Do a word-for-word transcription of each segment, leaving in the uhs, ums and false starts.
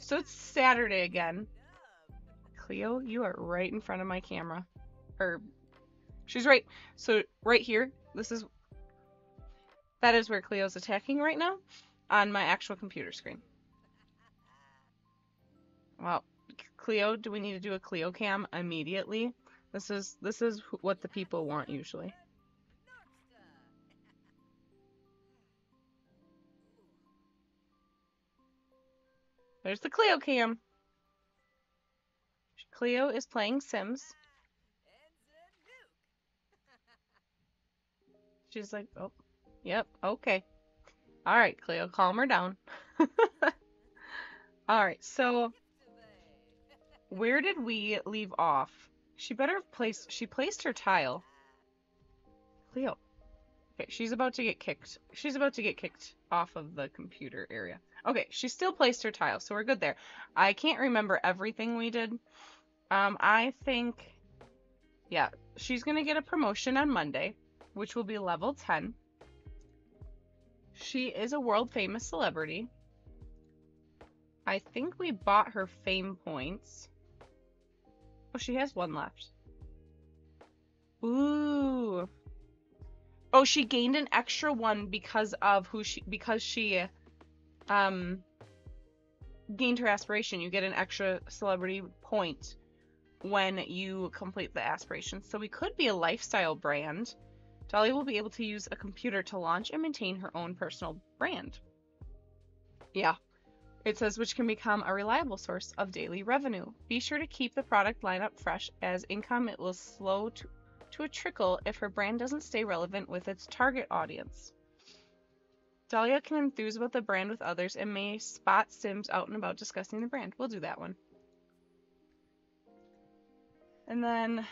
So it's Saturday again. Cleo, you are right in front of my camera. Or, she's right. So right here, this is, that is where Cleo's attacking right now on my actual computer screen. Well, Cleo, do we need to do a Cleo cam immediately? This is, this is what the people want usually. There's the Cleo cam. Cleo is playing Sims. She's like, oh, yep, okay. All right, Cleo, calm her down. All right, so where did we leave off? She better have placed, she placed her tile. Cleo. Okay, she's about to get kicked. She's about to get kicked off of the computer area. Okay, she still placed her tile, so we're good there. I can't remember everything we did. Um, I think, yeah, she's gonna get a promotion on Monday, which will be level ten. She is a world famous celebrity. I think we bought her fame points. Oh, she has one left. Ooh. Oh, she gained an extra one because of who she, because she, um, gained her aspiration. You get an extra celebrity point when you complete the aspiration. So we could be a lifestyle brand. Dahlia will be able to use a computer to launch and maintain her own personal brand. Yeah. It says, which can become a reliable source of daily revenue. Be sure to keep the product lineup fresh, as income it will slow to, to a trickle if her brand doesn't stay relevant with its target audience. Dahlia can enthuse about the brand with others and may spot Sims out and about discussing the brand. We'll do that one. And then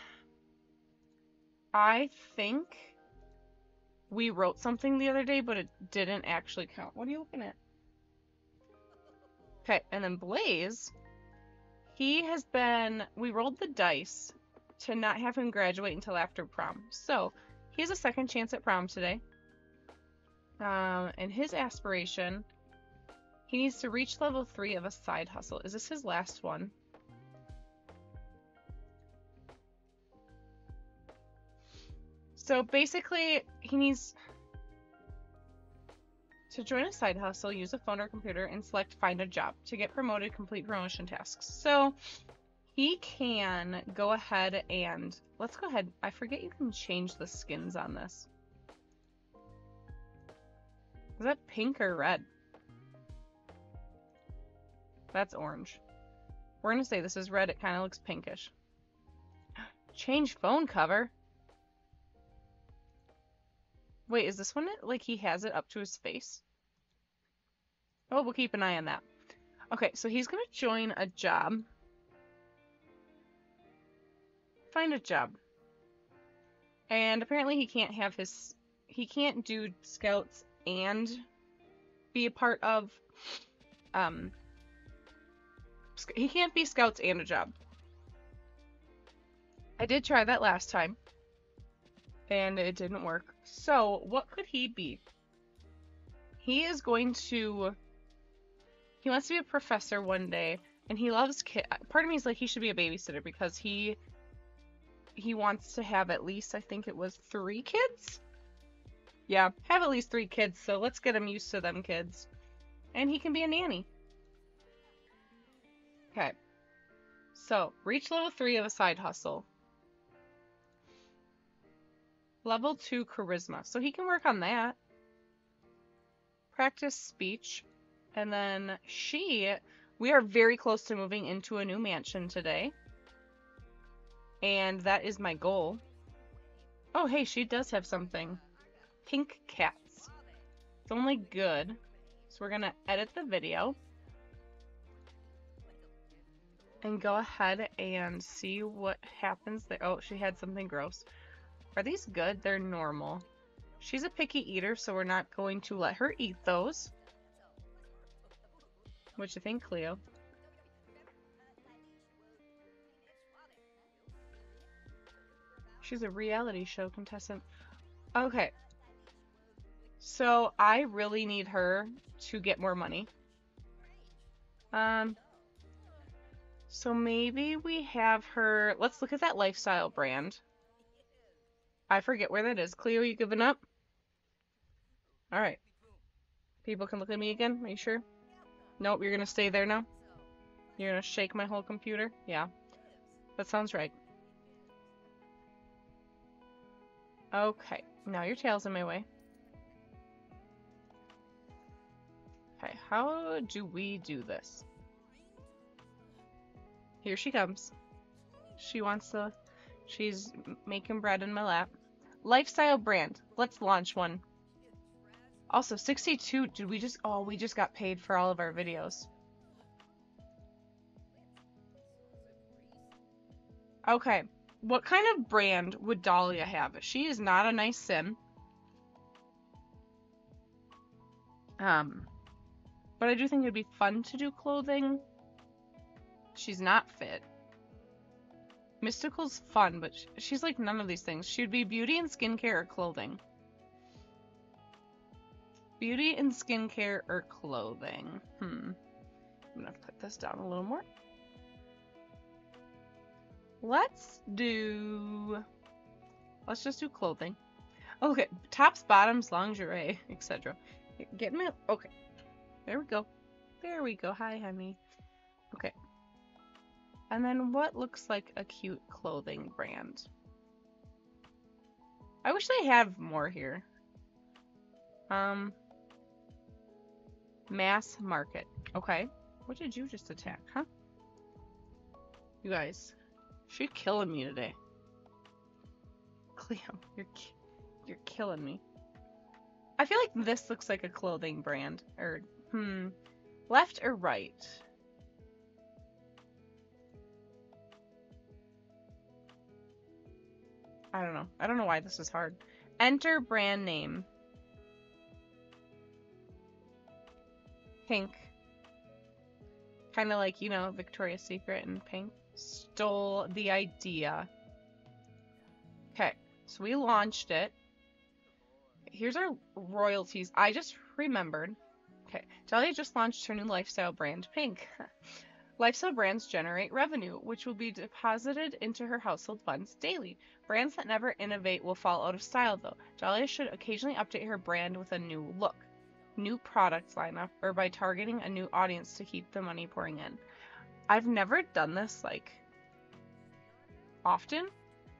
I think we wrote something the other day, but it didn't actually count. What are you looking at? Okay, and then Blaze, he has been, we rolled the dice to not have him graduate until after prom. So he has a second chance at prom today. Um, and his aspiration, he needs to reach level three of a side hustle. Is this his last one? So basically, he needs to join a side hustle, use a phone or computer, and select find a job. To get promoted, complete promotion tasks. So he can go ahead and, let's go ahead. I forget you can change the skins on this. Is that pink or red? That's orange. We're gonna say this is red. It kind of looks pinkish. Change phone cover. Wait, is this one it, like he has it up to his face? Oh, we'll keep an eye on that. Okay, so he's gonna join a job. Find a job. And apparently he can't have his, he can't do scouts and be a part of, um, he can't be scouts and a job. I did try that last time, and it didn't work. So what could he be? He is going to, he wants to be a professor one day, and he loves kids. Part of me is like he should be a babysitter because he, he wants to have at least, I think it was three kids? Yeah, have at least three kids, so let's get him used to them kids. And he can be a nanny. Okay. So, reach level three of a side hustle. Level two charisma. So he can work on that. Practice speech. And then she, we are very close to moving into a new mansion today. And that is my goal. Oh, hey, she does have something. Pink cats. It's only good. So we're going to edit the video. And go ahead and see what happens there. Oh, she had something gross. Are these good? They're normal. She's a picky eater, so we're not going to let her eat those. What you think, Cleo? She's a reality show contestant. Okay. So I really need her to get more money. Um, So maybe we have her. Let's look at that lifestyle brand. I forget where that is. Cleo, you giving up? All right. People can look at me again. Are you sure? Nope, you're gonna stay there now? You're gonna shake my whole computer? Yeah. That sounds right. Okay. Now your tail's in my way. Okay, how do we do this? Here she comes. She wants to... She's making bread in my lap. Lifestyle brand. Let's launch one. Also, sixty-two... Did we just... Oh, we just got paid for all of our videos. Okay. What kind of brand would Dahlia have? She is not a nice sim. Um... But I do think it'd be fun to do clothing. She's not fit. Mystical's fun, but she's like none of these things. She'd be beauty and skincare or clothing. Beauty and skincare or clothing. Hmm. I'm gonna put this down a little more. Let's do... Let's just do clothing. Okay, tops, bottoms, lingerie, et cetera. Get me... Okay. There we go. There we go. Hi, honey. Okay. And then what looks like a cute clothing brand? I wish they had more here. Um, mass market. Okay. What did you just attack, huh? You guys, she's killing me today. Cleo, you're you're killing me. I feel like this looks like a clothing brand. Or, hmm, left or right? I don't know. I don't know why this is hard. Enter brand name. Pink. Kind of like, you know, Victoria's Secret and pink. Stole the idea. Okay, so we launched it. Here's our royalties. I just remembered. Okay, Dahlia just launched her new lifestyle brand, Pink. Lifestyle brands generate revenue, which will be deposited into her household funds daily. Brands that never innovate will fall out of style, though. Dahlia should occasionally update her brand with a new look, new products lineup, or by targeting a new audience to keep the money pouring in. I've never done this, like, often.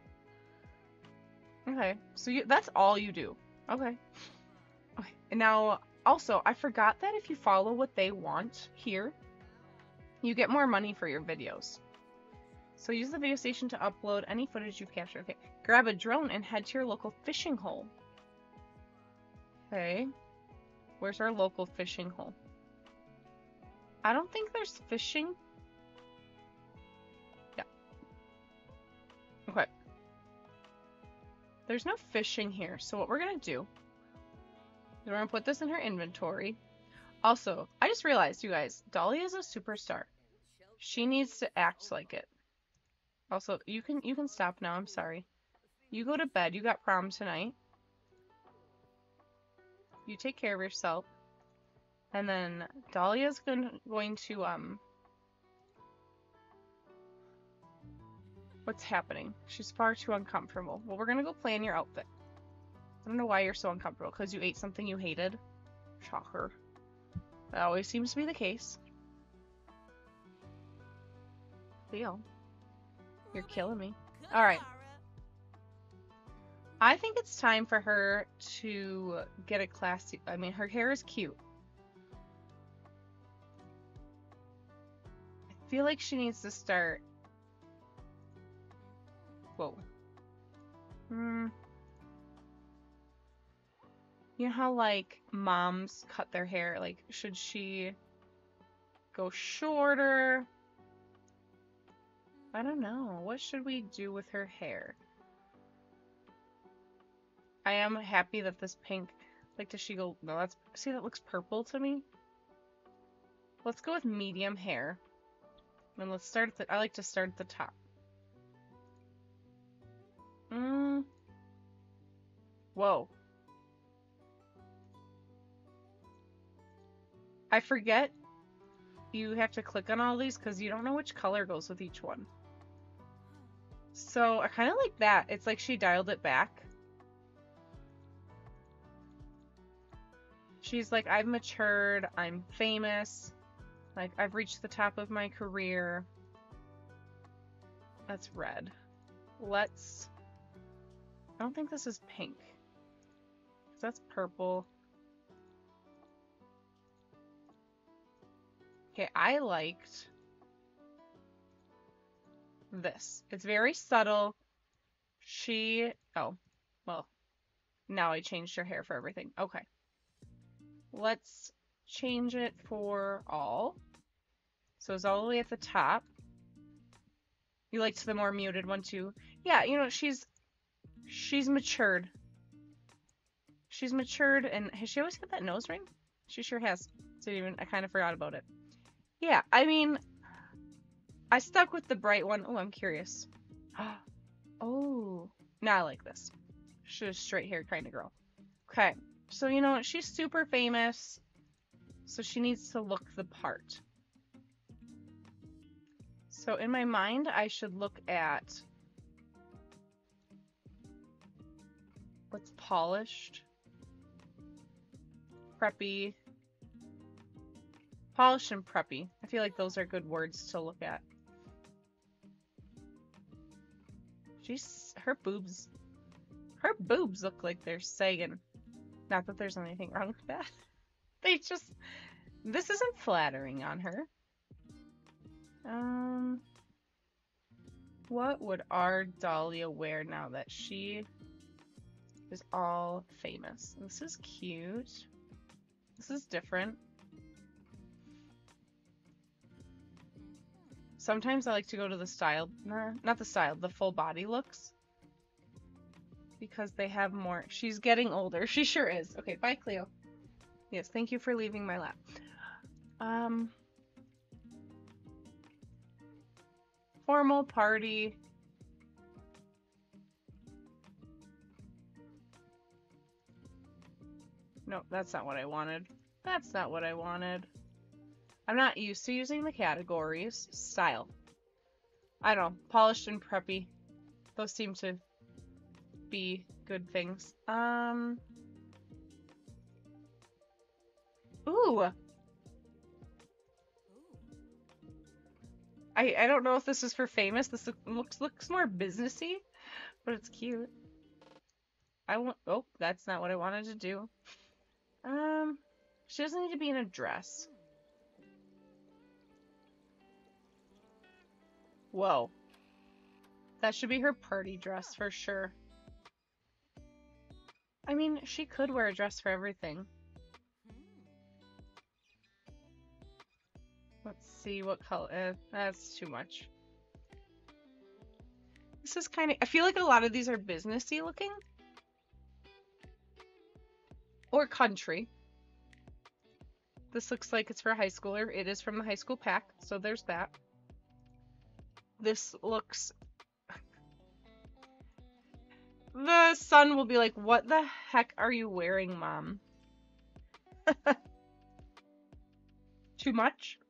Okay, so you, that's all you do. Okay. Okay, and now, also, I forgot that if you follow what they want here, you get more money for your videos. So use the video station to upload any footage you've captured. Okay, grab a drone and head to your local fishing hole. Okay, where's our local fishing hole? I don't think there's fishing. Yeah. Okay. There's no fishing here, so what we're gonna do is we're gonna put this in her inventory. Also, I just realized, you guys, Dahlia is a superstar. She needs to act like it. Also, you can you can stop now. I'm sorry. You go to bed. You got prom tonight. You take care of yourself. And then Dahlia's going going to um. What's happening? She's far too uncomfortable. Well, we're gonna go plan your outfit. I don't know why you're so uncomfortable. Because you ate something you hated. Shocker. That always seems to be the case. Leo, you're killing me. Alright. I think it's time for her to get a classy... I mean, her hair is cute. I feel like she needs to start... Whoa. Hmm... You know how, like, moms cut their hair? Like, should she go shorter? I don't know. What should we do with her hair? I am happy that this pink... Like, does she go... No, that's... See, that looks purple to me. Let's go with medium hair. And let's start at the... I like to start at the top. Mm. Whoa. I forget you have to click on all these because you don't know which color goes with each one. So I kind of like that. It's like she dialed it back. She's like, I've matured, I'm famous, like I've reached the top of my career. That's red. Let's, I don't think this is pink. That's purple. Okay, I liked this. It's very subtle. She, oh, well, now I changed her hair for everything. Okay. Let's change it for all. So it's all the way at the top. You liked the more muted one too. Yeah, you know, she's she's matured. She's matured, and has she always got that nose ring? She sure has. So even I kind of forgot about it. Yeah, I mean, I stuck with the bright one. Oh, I'm curious. Oh, now I like this. She's a straight hair kind of girl. Okay, so you know, she's super famous, so she needs to look the part. So in my mind, I should look at what's polished, preppy, polished and preppy. I feel like those are good words to look at. She's, her boobs, her boobs look like they're sagging. Not that there's anything wrong with that. They just, this isn't flattering on her. Um, what would our Dahlia wear now that she is all famous? This is cute. This is different. Sometimes I like to go to the style, nah, not the style, the full body looks. Because they have more. She's getting older. She sure is. Okay, bye, Cleo. Yes, thank you for leaving my lap. Um, formal party. No, that's not what I wanted. That's not what I wanted. I'm not used to using the categories. Style. I don't know. Polished and preppy. Those seem to be good things. Um. Ooh. I I don't know if this is for famous. This look, looks looks more businessy, but it's cute. I want. Oh, that's not what I wanted to do. Um. She doesn't need to be in a dress. Whoa. That should be her party dress for sure. I mean, she could wear a dress for everything. Let's see what color. Eh, that's too much. This is kind of. I feel like a lot of these are businessy looking. Or country. This looks like it's for a high schooler. It is from the high school pack, so there's that. This looks... The son will be like, what the heck are you wearing, Mom? Too much?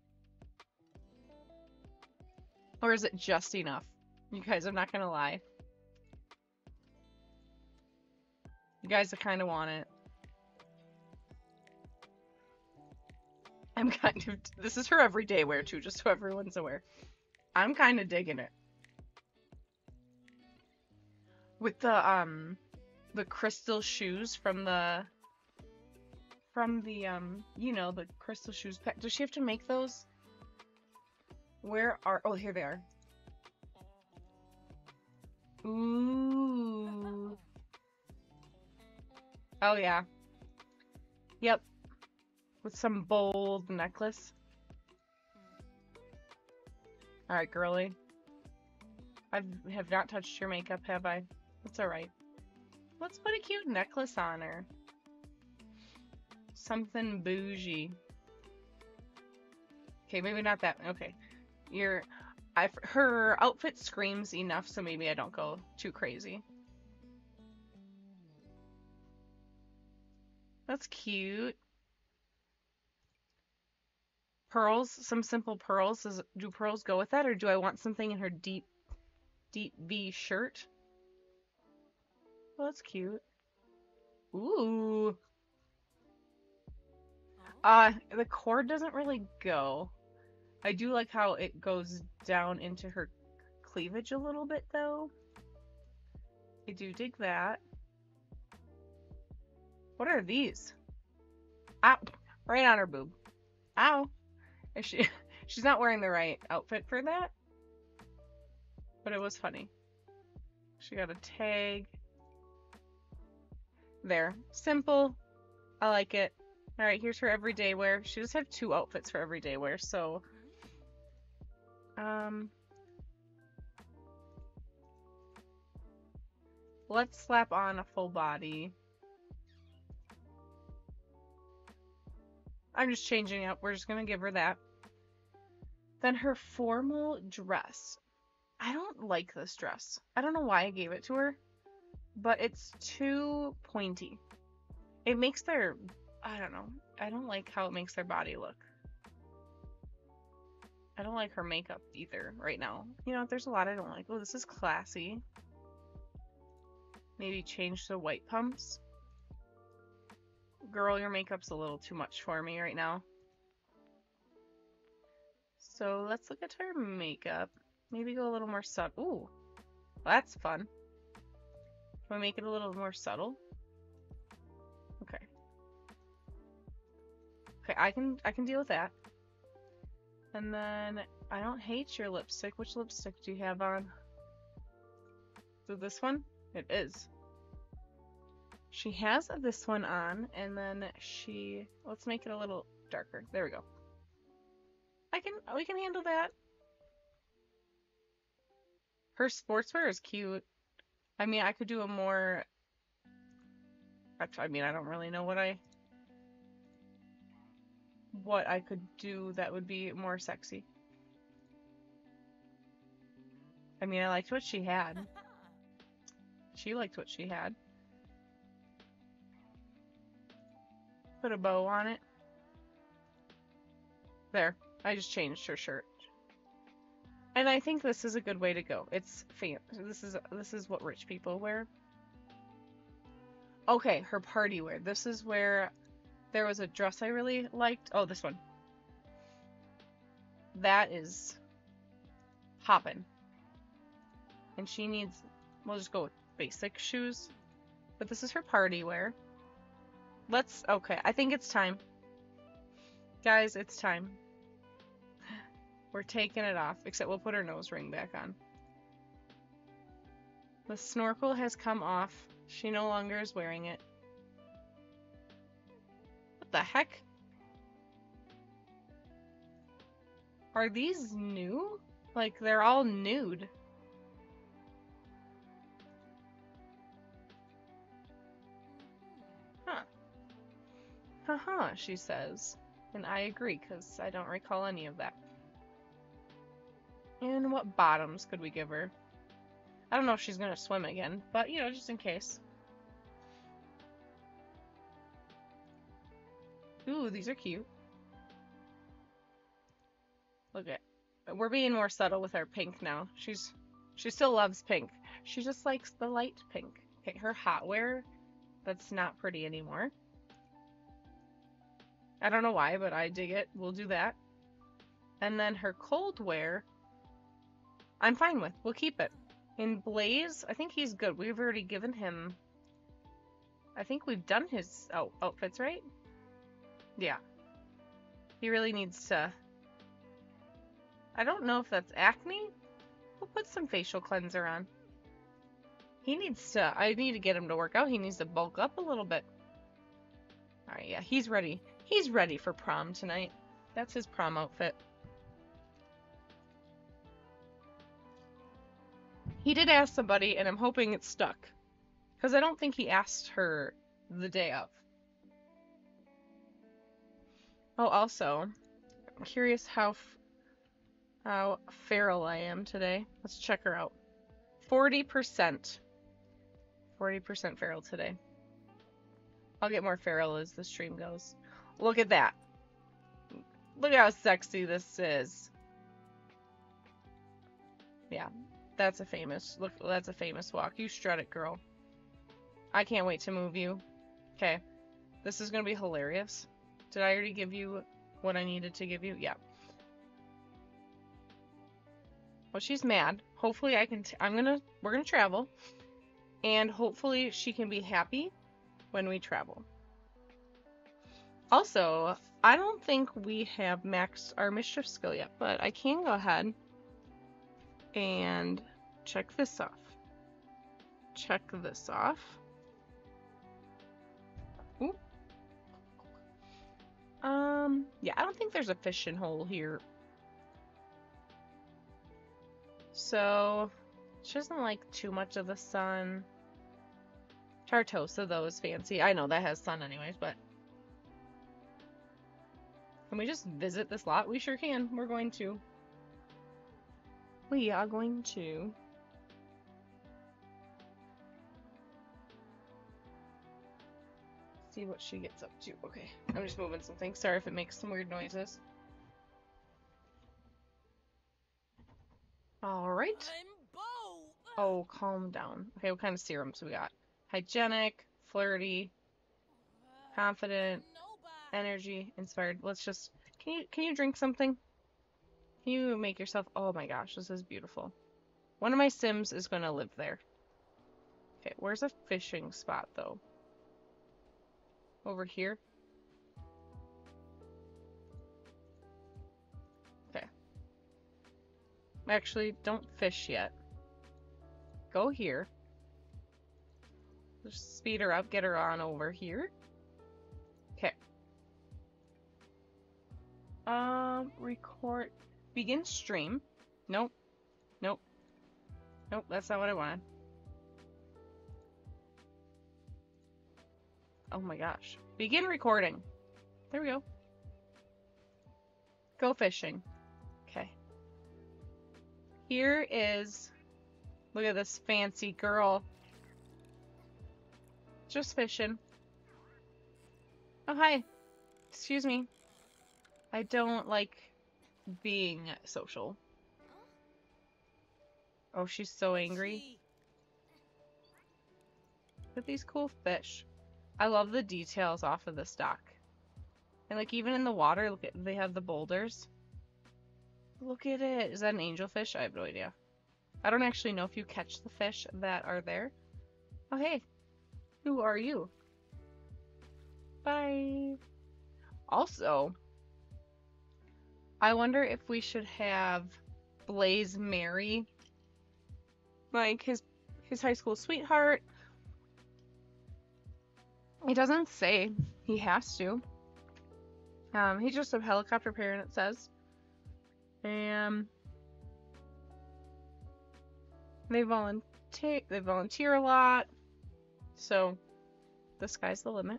Or is it just enough? You guys, I'm not gonna lie. You guys kind of want it. I'm kind of... This is her everyday wear, too, just so everyone's aware. I'm kind of digging it. With the, um, the crystal shoes from the... From the, um, you know, the crystal shoes pack. Does she have to make those? Where are... Oh, here they are. Ooh. Oh, yeah. Yep. With some bold necklace. Alright, girly. I have not touched your makeup, have I? That's alright. Let's put a cute necklace on her. Something bougie. Okay, maybe not that. Okay. You're... I, her outfit screams enough, so maybe I don't go too crazy. That's cute. Pearls, some simple pearls. Does, do pearls go with that, or do I want something in her deep, deep V shirt? Well, that's cute. Ooh. Uh, the cord doesn't really go. I do like how it goes down into her cleavage a little bit, though. I do dig that. What are these? Ow! Right on her boob. Ow! Is she? She's not wearing the right outfit for that. But it was funny. She got a tag. There. Simple. I like it. Alright, here's her everyday wear. She does have two outfits for everyday wear, so... Um... Let's slap on a full body. I'm just changing up. We're just gonna give her that. Then her formal dress. I don't like this dress. I don't know why I gave it to her, but it's too pointy. It makes their... I don't know. I don't like how it makes their body look. I don't like her makeup either right now. You know, there's a lot I don't like. Oh, this is classy. Maybe change the white pumps. Girl, your makeup's a little too much for me right now. So let's look at her makeup. Maybe go a little more subtle. Ooh, that's fun. Can we make it a little more subtle? Okay. Okay, I can I can deal with that. And then I don't hate your lipstick. Which lipstick do you have on? Is it this one? It is. She has this one on, and then she... Let's make it a little darker. There we go. I can... We can handle that. Her sportswear is cute. I mean, I could do a more... I mean, I don't really know what I... What I could do that would be more sexy. I mean, I liked what she had. She liked what she had. Put a bow on it. There. I just changed her shirt. And I think this is a good way to go. It's fan. This is this is what rich people wear. Okay, her party wear. This is where there was a dress I really liked. Oh, this one. That is hoppin'. And she needs, we'll just go with basic shoes. But this is her party wear. Let's, okay, I think it's time. Guys, it's time. We're taking it off, except we'll put her nose ring back on. The snorkel has come off. She no longer is wearing it. What the heck? Are these new? Like, they're all nude. Huh. Haha, she says. And I agree, because I don't recall any of that. And what bottoms could we give her? I don't know if she's going to swim again, but, you know, just in case. Ooh, these are cute. Look at, we're being more subtle with our pink now. She's, she still loves pink. She just likes the light pink. Okay, her hot wear, that's not pretty anymore. I don't know why, but I dig it. We'll do that. And then her cold wear, I'm fine with. We'll keep it. In Blaze, I think he's good. We've already given him... I think we've done his out outfits, right? Yeah. He really needs to... I don't know if that's acne. We'll put some facial cleanser on. He needs to... I need to get him to work out. He needs to bulk up a little bit. Alright, yeah, he's ready. He's ready for prom tonight. That's his prom outfit. He did ask somebody, and I'm hoping it's stuck. Because I don't think he asked her the day of. Oh, also, I'm curious how, f how feral I am today. Let's check her out. forty percent. forty percent feral today. I'll get more feral as the stream goes. Look at that. Look how sexy this is. Yeah, that's a famous, look, that's a famous walk. You strut it, girl. I can't wait to move you. Okay, this is gonna be hilarious. Did I already give you what I needed to give you? Yeah. Well, she's mad. Hopefully I can, t I'm gonna, we're gonna travel. And hopefully she can be happy when we travel. Also, I don't think we have maxed our mischief skill yet, but I can go ahead and check this off. Check this off. Ooh. Um, yeah, I don't think there's a fishing hole here. So, she doesn't like too much of the sun. Tartosa, though, is fancy. I know that has sun anyways, but... Can we just visit this lot? We sure can. We're going to. We are going to. See what she gets up to. Okay, I'm just moving some things. Sorry if it makes some weird noises. Alright. Oh, calm down. Okay, what kind of serums we got? Hygienic, flirty, confident, energy, inspired. Let's just... Can you, can you drink something? Can you make yourself... Oh my gosh, this is beautiful. One of my Sims is going to live there. Okay, where's a fishing spot, though? Over here? Okay. Actually, don't fish yet. Go here. Just speed her up, get her on over here. Okay. Um, record... Begin stream. Nope. Nope. Nope, that's not what I wanted. Oh my gosh. Begin recording. There we go. Go fishing. Okay. Here is... Look at this fancy girl. Just fishing. Oh, hi. Excuse me. I don't like being social. Oh, she's so angry. Look at these cool fish. I love the details off of this dock. And like even in the water, look at, they have the boulders. Look at it. Is that an angelfish? I have no idea. I don't actually know if you catch the fish that are there. Oh, hey. Who are you? Bye. Also, I wonder if we should have Blaze marry like his his high school sweetheart. He doesn't say he has to. Um, he's just a helicopter parent, it says. And they volunteer they volunteer a lot. So the sky's the limit.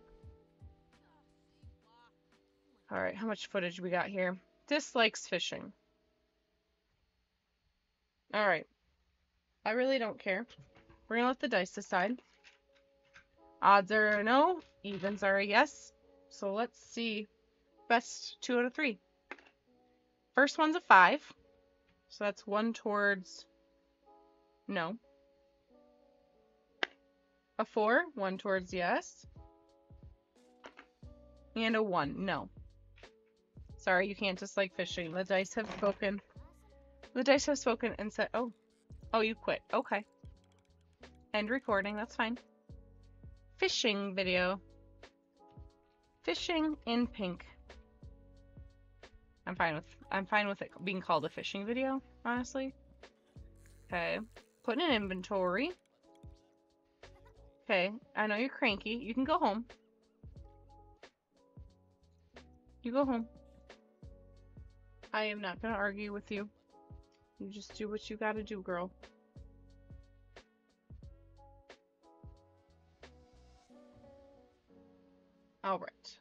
Alright, how much footage we got here? Dislikes fishing. Alright. I really don't care. We're gonna let the dice decide. Odds are a no, evens are a yes. So let's see. Best two out of three. First one's a five. So that's one towards no. A four, one towards yes. And a one, no. Sorry, you can't dislike fishing. The dice have spoken. The dice have spoken and said, oh. Oh, you quit. Okay. End recording, that's fine. Fishing video. Fishing in pink. I'm fine with I'm fine with it being called a fishing video, honestly. Okay. Put in inventory. Okay, I know you're cranky. You can go home. You go home. I am not gonna argue with you. You just do what you gotta do, girl. Alright.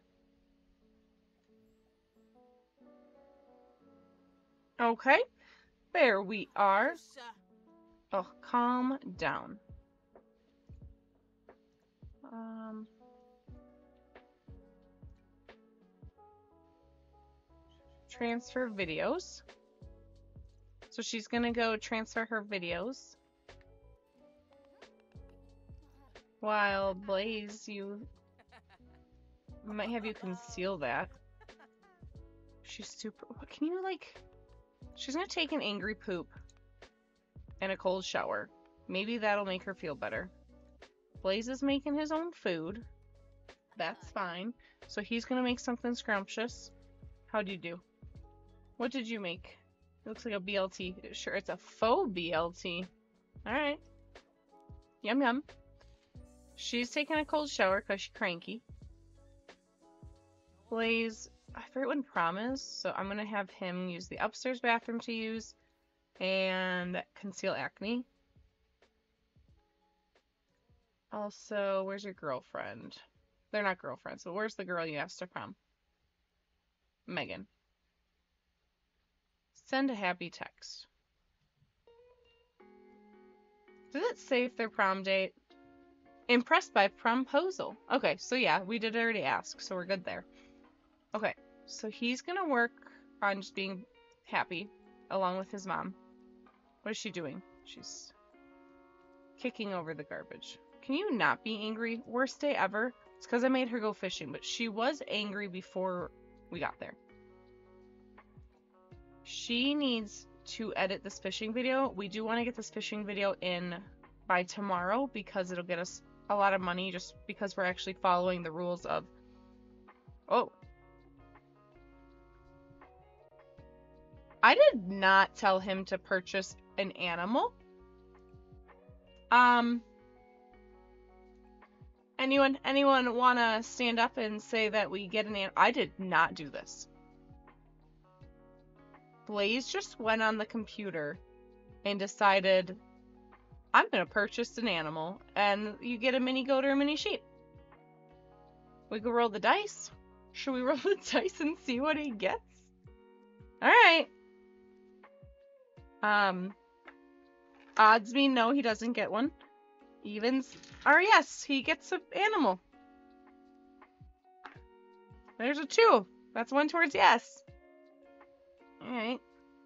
Okay. There we are. Oh, calm down. Um... Transfer videos. So she's gonna go transfer her videos. While Blaze, you might have you conceal that. She's super. Can you like? She's gonna take an angry poop and a cold shower. Maybe that'll make her feel better. Blaze is making his own food. That's fine. So he's gonna make something scrumptious. How'd you do? What did you make? It looks like a B L T. Sure, it's a faux B L T. Alright. Yum yum. She's taking a cold shower because she's cranky. Blaze, I forget when prom is, so I'm gonna have him use the upstairs bathroom to use and conceal acne. Also, where's your girlfriend? They're not girlfriends, but where's the girl you asked to prom? Megan. Send a happy text. Does it say their prom date? Impressed by promposal. Okay, so yeah, we did already ask, so we're good there. Okay, so he's gonna work on just being happy along with his mom. What is she doing? She's kicking over the garbage. Can you not be angry? Worst day ever. It's because I made her go fishing, but she was angry before we got there. She needs to edit this fishing video. We do want to get this fishing video in by tomorrow because it'll get us a lot of money just because we're actually following the rules of... Oh. I did not tell him to purchase an animal. Um... Anyone, anyone want to stand up and say that we get an animal? I did not do this. Blaze just went on the computer and decided, I'm going to purchase an animal, and you get a mini goat or a mini sheep. We can roll the dice. Should we roll the dice and see what he gets? Alright. Um, odds mean no, he doesn't get one. Evens are yes, he gets an animal. There's a two. That's one towards yes. Alright.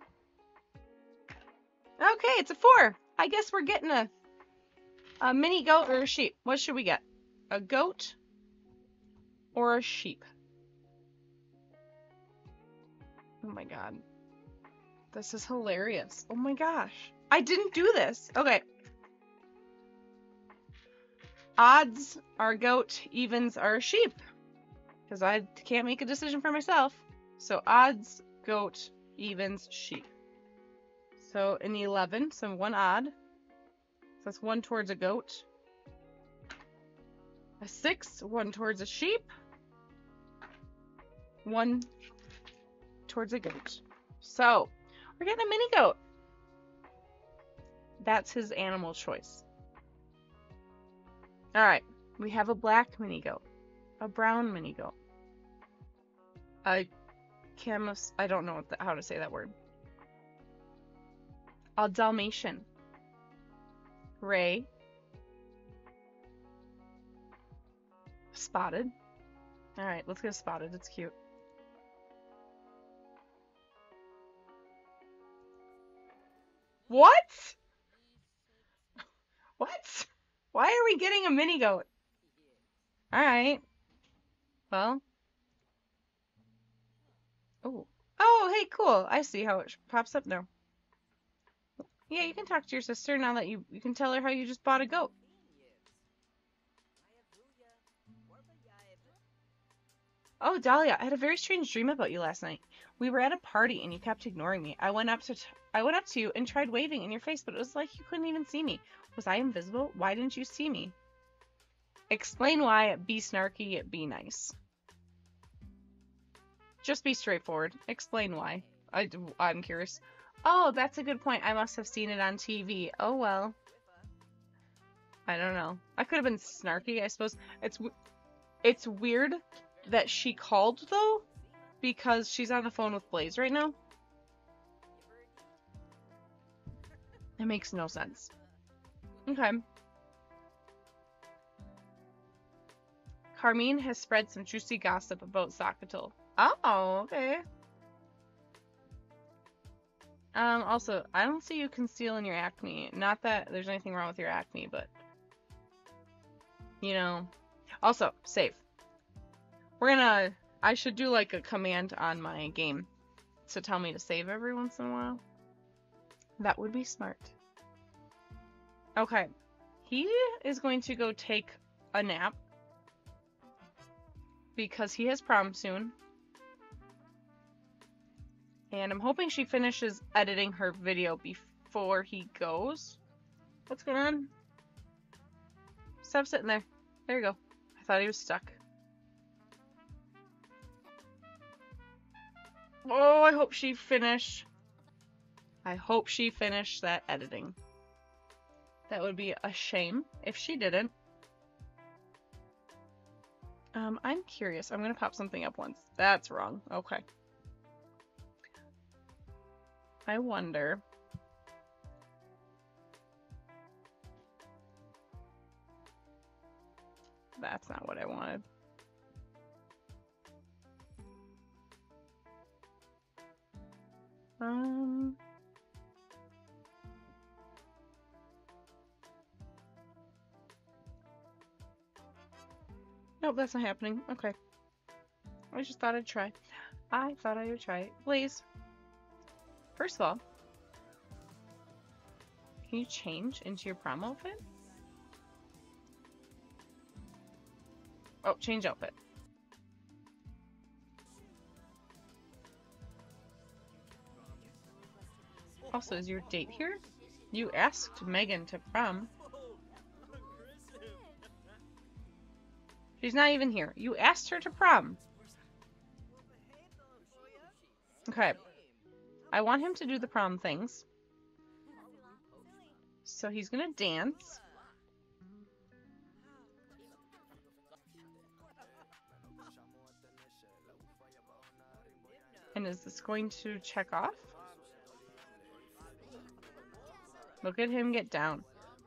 Okay, it's a four. I guess we're getting a, a mini goat or a sheep. What should we get? A goat or a sheep? Oh my god. This is hilarious. Oh my gosh. I didn't do this. Okay. Odds are goat, evens are sheep. Because I can't make a decision for myself. So odds, goat, evens, sheep. So an eleven, so one odd. So that's one towards a goat. A six, one towards a sheep. One towards a goat. So we're getting a mini goat. That's his animal choice. Alright, we have a black mini goat. A brown mini goat. A camus... I don't know what the, how to say that word. A Dalmatian. Gray. Spotted. Alright, let's get spotted. It's cute. What? What? Why are we getting a mini goat? Alright. Well. Oh. Oh, hey, cool. I see how it pops up now. Yeah, you can talk to your sister now that you, you can tell her how you just bought a goat. Oh, Dahlia, I had a very strange dream about you last night. We were at a party and you kept ignoring me. I went up to t I went up to you and tried waving in your face, but it was like you couldn't even see me. Was I invisible? Why didn't you see me? Explain why. Be snarky. Be nice. Just be straightforward. Explain why. I, I'm curious. Oh, that's a good point. I must have seen it on T V. Oh, well. I don't know. I could have been snarky, I suppose. It's, it's weird that she called, though, because she's on the phone with Blaze right now. It makes no sense. Okay. Carmine has spread some juicy gossip about Zakatul. Oh, okay. Um, also, I don't see you concealing your acne. Not that there's anything wrong with your acne, but you know. Also, save. We're gonna, I should do like a command on my game to tell me to save every once in a while. That would be smart. Okay. He is going to go take a nap because he has prom soon. And I'm hoping she finishes editing her video before he goes. What's going on? Stop sitting there. There you go. I thought he was stuck. Oh, I hope she finished. I hope she finished that editing. That would be a shame if she didn't. Um, I'm curious. I'm gonna pop something up once. That's wrong. Okay. I wonder. That's not what I wanted. Um. Nope, that's not happening. Okay. I just thought I'd try. I thought I would try. Please. First of all, can you change into your prom outfit? Oh, change outfit. Also, is your date here? You asked Megan to prom. She's not even here. You asked her to prom. Okay. I want him to do the prom things. So he's gonna dance. And is this going to check off? Look at him get down.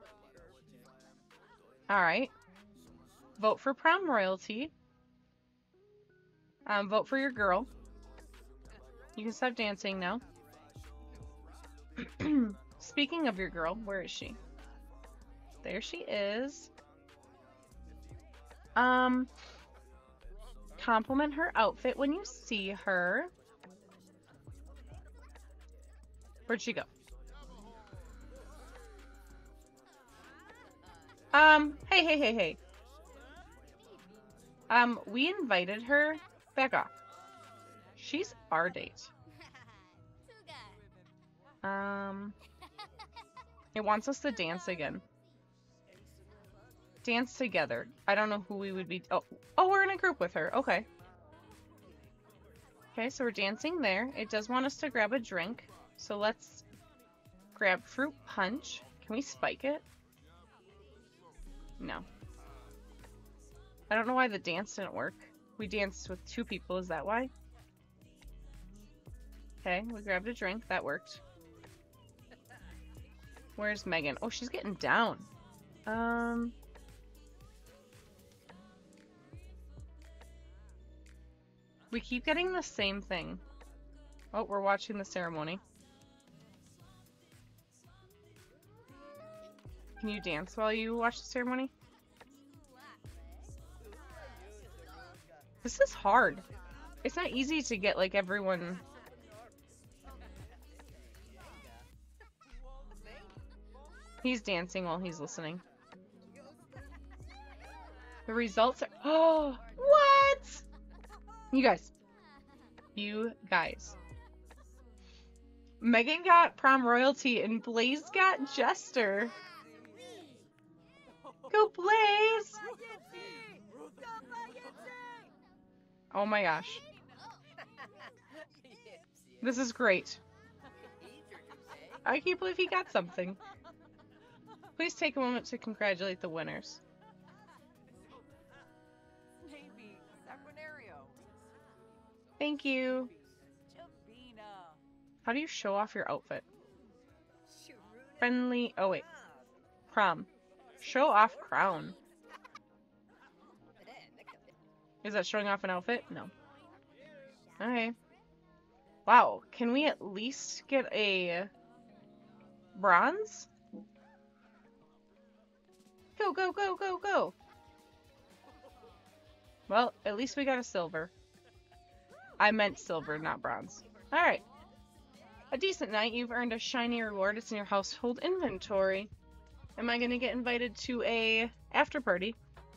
Alright. Vote for prom royalty. Um, vote for your girl. You can stop dancing now. Speaking of your girl, where is she? There she is. Um, compliment her outfit when you see her. Where'd she go? Um, hey, hey, hey, hey. Um, we invited her. Back off. She's our date. Um, it wants us to dance again. Dance together. I don't know who we would be. Oh, oh, we're in a group with her. Okay. Okay, so we're dancing there. It does want us to grab a drink. So let's grab fruit punch. Can we spike it? No. I don't know why the dance didn't work. We danced with two people. Is that why? Okay, we grabbed a drink. That worked. Where's Megan? Oh, she's getting down. Um... We keep getting the same thing. Oh, we're watching the ceremony. Can you dance while you watch the ceremony? This is hard. It's not easy to get, like, everyone... He's dancing while he's listening. The results are... Oh! What?! You guys. You guys. Megan got prom royalty and Blaze got jester. Go Blaze! Oh my gosh. This is great. I can't believe he got something. Please take a moment to congratulate the winners. Thank you. How do you show off your outfit? Friendly. Oh, wait. Prom. Show off crown. Is that showing off an outfit? No. Okay. Wow, can we at least get a bronze? Go, go, go, go, go! Well, at least we got a silver. I meant silver, not bronze. Alright. A decent night. You've earned a shiny reward. It's in your household inventory. Am I gonna get invited to a after party?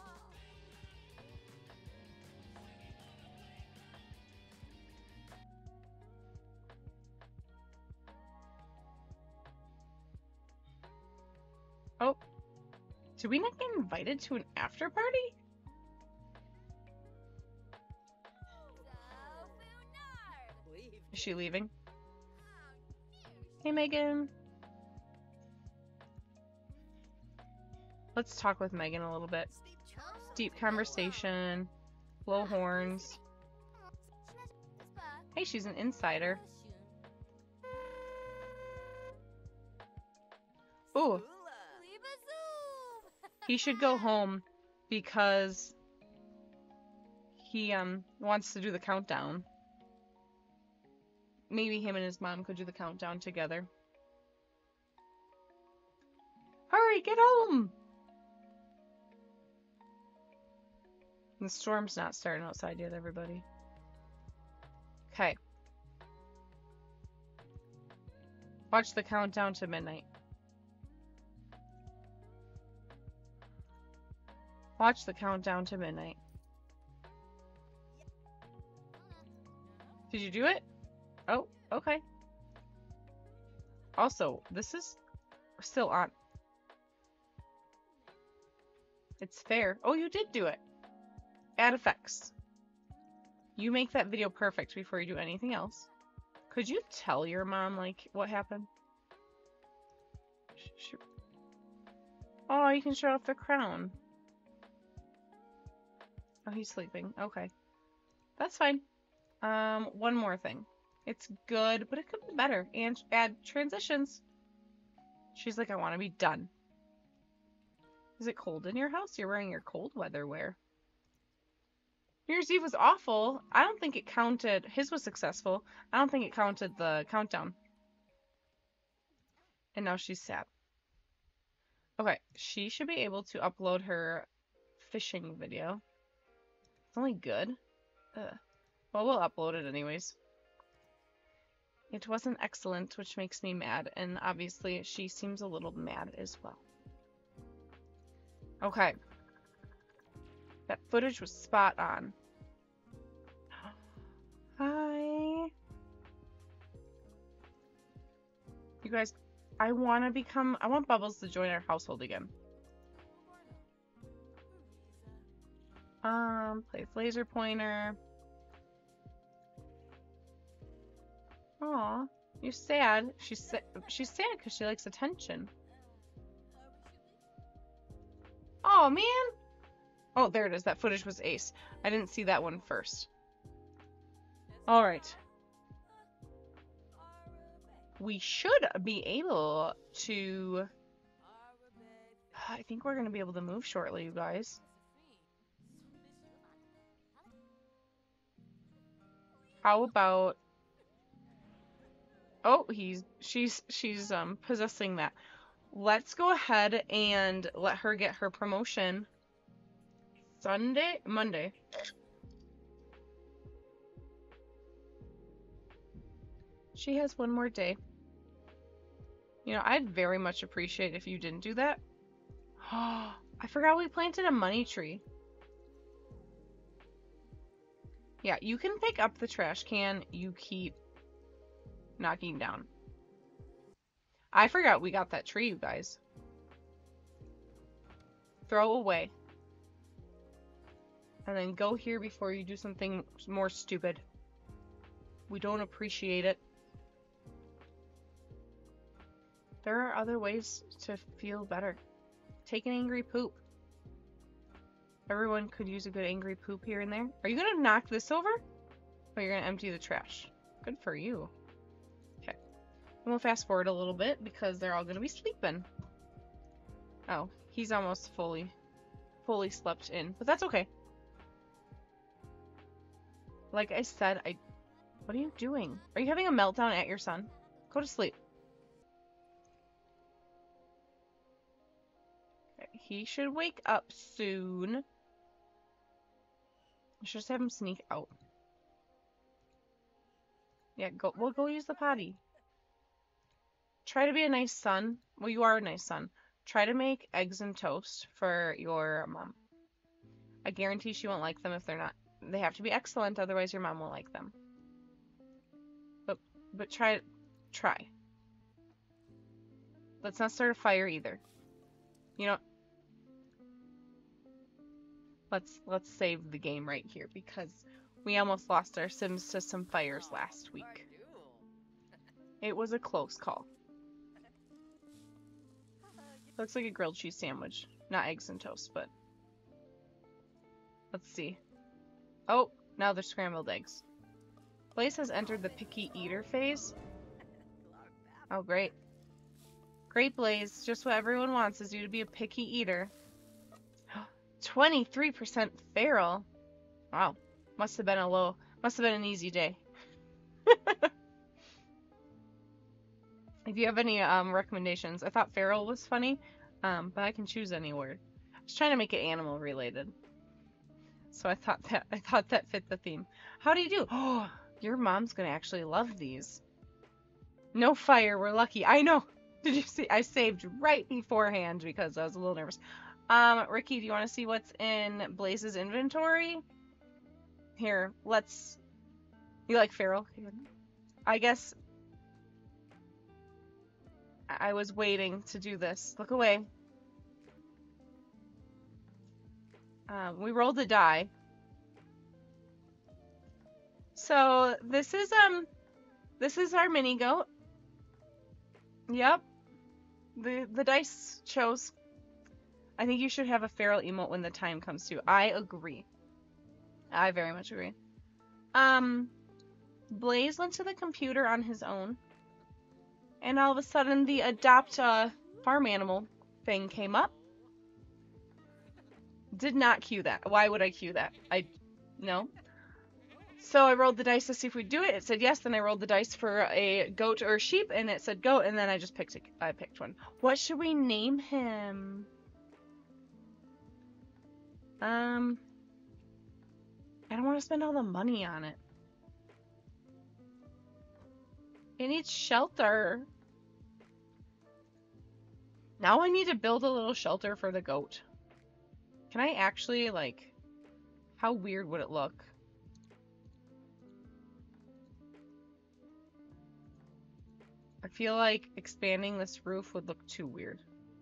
Oh. Did we not get invited to an after party? Is she leaving? Hey, Megan. Let's talk with Megan a little bit. Deep conversation. Blow horns. Hey, she's an insider. Ooh. He should go home because he um wants to do the countdown. Maybe him and his mom could do the countdown together. Hurry, get home! The storm's not starting outside yet, everybody. Okay. Watch the countdown to midnight. Watch the countdown to midnight. Did you do it? Oh, okay. Also, this is still on. It's fair. Oh, you did do it. Add effects. You make that video perfect before you do anything else. Could you tell your mom, like, what happened? Oh, you can show off the crown. Oh, he's sleeping. Okay. That's fine. Um, one more thing. It's good, but it could be better. And add transitions. She's like, I want to be done. Is it cold in your house? You're wearing your cold weather wear. New Year's Eve was awful. I don't think it counted. His was successful. I don't think it counted the countdown. And now she's sad. Okay, she should be able to upload her fishing video. It's only good. Ugh. Well, we'll upload it anyways. It wasn't excellent, which makes me mad. And obviously, she seems a little mad as well. Okay. That footage was spot on. Hi. You guys, I want to become... I want Bubbles to join our household again. Um, plays laser pointer. Aw, you're sad. She's sa she's sad because she likes attention. Oh man! Oh, there it is. That footage was ace. I didn't see that one first. All right. We should be able to... I think we're going to be able to move shortly, you guys. How about... Oh, he's she's she's um possessing that. Let's go ahead and let her get her promotion. Sunday, Monday. She has one more day. You know, I'd very much appreciate if you didn't do that. Oh, I forgot we planted a money tree. Yeah, you can pick up the trash can you keep knocking down. I forgot we got that tree, you guys. Throw away. And then go here before you do something more stupid. We don't appreciate it. There are other ways to feel better. Take an angry poop. Everyone could use a good angry poop here and there. Are you gonna knock this over? Or you're gonna empty the trash? Good for you. Okay. And we'll fast forward a little bit because they're all gonna be sleeping. Oh, he's almost fully, fully slept in, but that's okay. Like I said, I What are you doing? Are you having a meltdown at your son? Go to sleep. Okay, he should wake up soon. Let's just have him sneak out. Yeah, go. We'll go use the potty. Try to be a nice son. Well, you are a nice son. Try to make eggs and toast for your mom. I guarantee she won't like them if they're not. They have to be excellent, otherwise your mom won't like them. But but try try. Let's not start a fire either. You know. Let's let's save the game right here because we almost lost our Sims to some fires last week. It was a close call. Looks like a grilled cheese sandwich. Not eggs and toast, but let's see. Oh, now they're scrambled eggs. Blaze has entered the picky eater phase. Oh, great. Great, Blaze. Just what everyone wants is you to be a picky eater. twenty-three percent feral. Wow. Must have been a low, must have been an easy day. If you have any um, recommendations, I thought feral was funny, um, but I can choose any word. I was trying to make it animal related, so I thought that I thought that fit the theme. How do you do? Oh, your mom's gonna actually love these. No fire. We're lucky. I know. Did you see? I saved right beforehand because I was a little nervous. Um, Ricky, do you want to see what's in Blaze's inventory? Here, let's. You like feral? I guess. I was waiting to do this. Look away. Um, we rolled a die. So this is um, this is our mini goat. Yep. The the dice chose. I think you should have a feral emote when the time comes to. I agree. I very much agree. Um, Blaze went to the computer on his own. And all of a sudden, the adopt a farm animal thing came up. Did not cue that. Why would I cue that? I, no. So I rolled the dice to see if we'd do it. It said yes. Then I rolled the dice for a goat or a sheep, and it said goat. And then I just picked a, I picked one. What should we name him? Um, I don't want to spend all the money on it. It needs shelter. Now I need to build a little shelter for the goat. Can I actually, like, how weird would it look? I feel like expanding this roof would look too weird.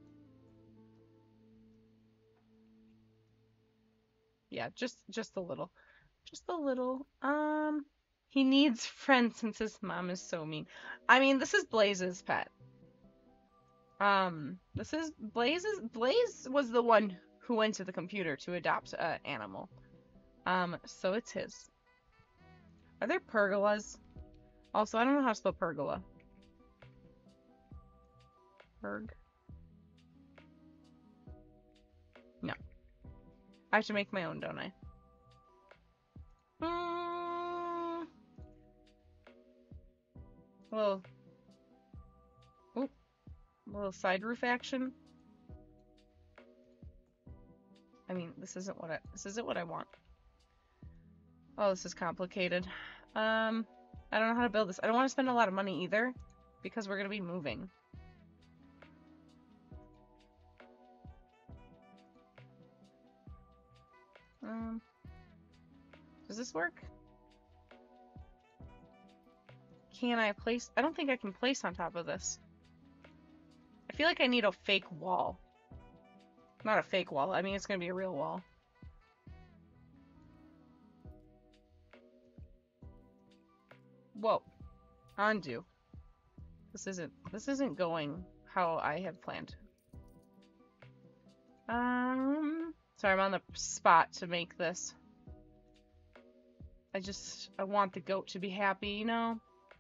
Yeah, just just a little. Just a little. Um, he needs friends since his mom is so mean. I mean, this is Blaze's pet. Um, this is Blaze's. Blaze was the one who went to the computer to adopt an animal. Um, so it's his. Are there pergolas? Also, I don't know how to spell pergola. Perg. No. I have to make my own, don't I? Mm. A little. Oop. A little side roof action. I mean, this isn't what I. This isn't what I want. Oh, this is complicated. Um, I don't know how to build this. I don't want to spend a lot of money either, because we're gonna be moving. Um, does this work? Can I place? I don't think I can place on top of this. I feel like I need a fake wall. Not a fake wall. I mean, it's gonna be a real wall. Whoa. Undo. This isn't, this isn't going how I had planned. Um, sorry, I'm on the spot to make this. I just, I want the goat to be happy, you know?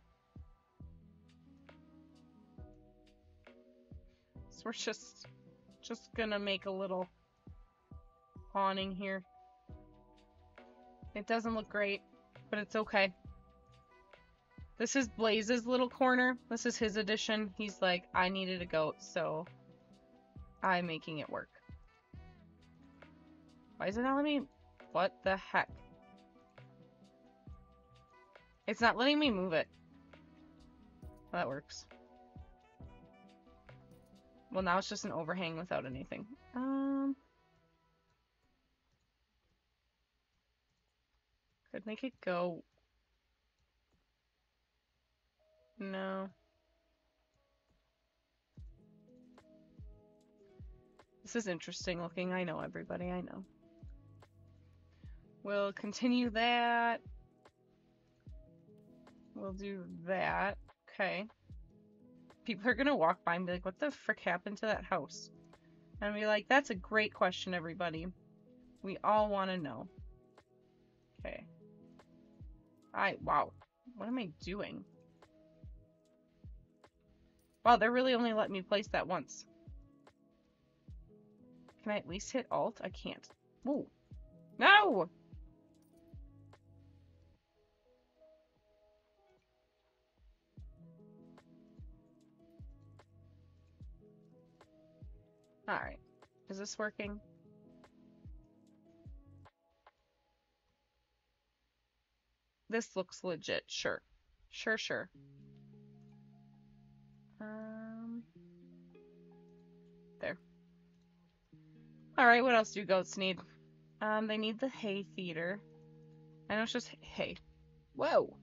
So we're just, just gonna make a little awning here. It doesn't look great, but it's okay. This is Blaze's little corner. This is his addition. He's like, I needed a goat, so I'm making it work. Why is it not letting me? What the heck? It's not letting me move it. Well, that works. Well, now it's just an overhang without anything. Um, could make it go. No. This is interesting looking. I know, everybody. I know. We'll continue that. We'll do that. Okay. People are gonna walk by and be like, what the frick happened to that house? And I'll be like, that's a great question, everybody. We all want to know. Okay. I, wow. What am I doing? Wow, they're really only letting me place that once. Can I at least hit Alt? I can't. Ooh. No! Alright. Is this working? This looks legit. Sure. Sure, sure. Um... There. Alright, what else do goats need? Um, they need the hay feeder. I know it's just hay. Whoa!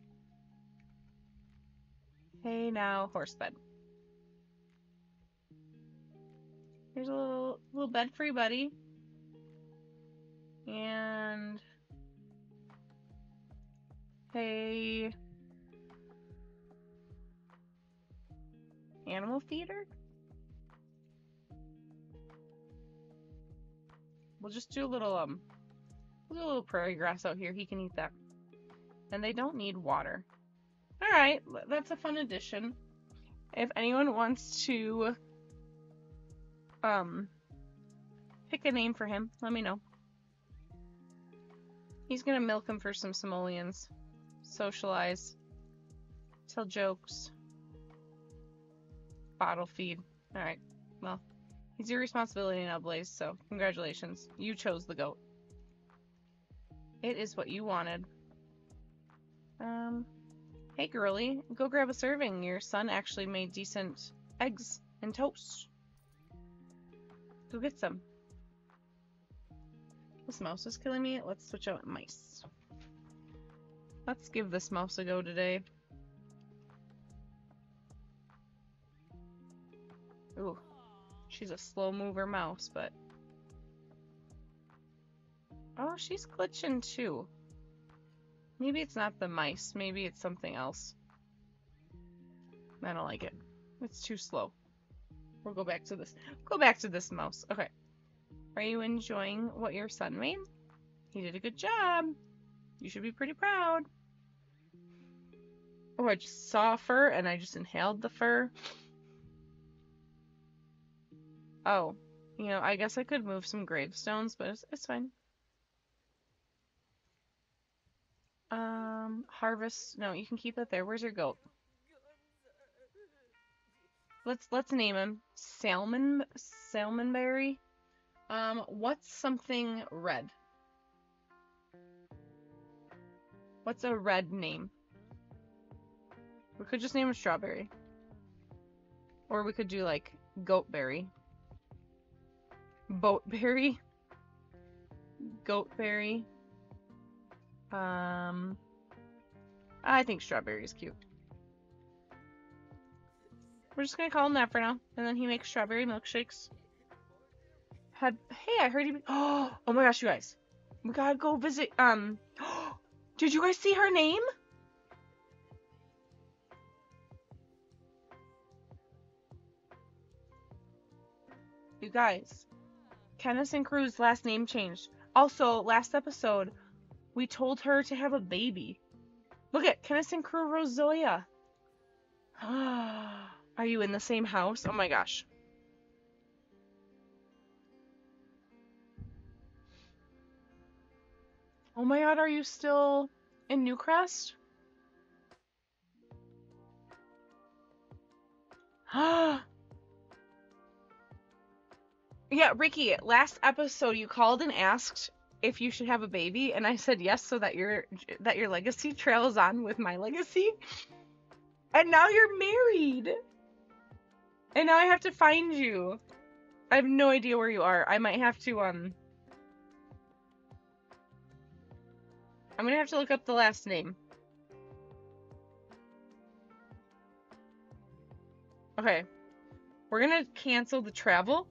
Hay now, horse bed. Here's a little, little bed for you, buddy. And... hay... animal feeder? We'll just do a little, um... we'll do a little prairie grass out here. He can eat that. And they don't need water. Alright, that's a fun addition. If anyone wants to um pick a name for him, let me know. He's gonna milk him for some simoleons. Socialize. Tell jokes. Bottle feed. Alright, well, he's your responsibility now, Blaze, so congratulations. You chose the goat. It is what you wanted. Um... Hey girly, go grab a serving. Your son actually made decent eggs and toast. Go get some. This mouse is killing me. Let's switch out mice. Let's give this mouse a go today. Ooh, she's a slow mover mouse, but... oh, she's glitching too. Maybe it's not the mice. Maybe it's something else. I don't like it. It's too slow. We'll go back to this. Go back to this mouse. Okay. Are you enjoying what your son made? He did a good job. You should be pretty proud. Oh, I just saw fur and I just inhaled the fur. Oh. You know, I guess I could move some gravestones, but it's, it's fine. Um, harvest. No, you can keep it there. Where's your goat? Let's let's name him Salmon Salmonberry. Um, what's something red? What's a red name? We could just name him Strawberry. Or we could do like Goatberry. Boatberry. Goatberry. Um, I think Strawberry is cute. We're just gonna call him that for now, and then he makes strawberry milkshakes. Had hey, I heard he. Oh, oh my gosh, you guys, we gotta go visit. Um, did you guys see her name? You guys, Kenneth and Crew's last name changed. Also, last episode. We told her to have a baby. Look at Kenneth and Crew Rozoya. Are you in the same house? Oh my gosh. Oh my god, are you still in Newcrest? Yeah, Ricky, last episode you called and asked if you should have a baby, and I said yes so that your that your legacy trails on with my legacy. And now you're married. And now I have to find you. I have no idea where you are. I might have to um I'm gonna have to look up the last name. Okay. We're gonna cancel the travel.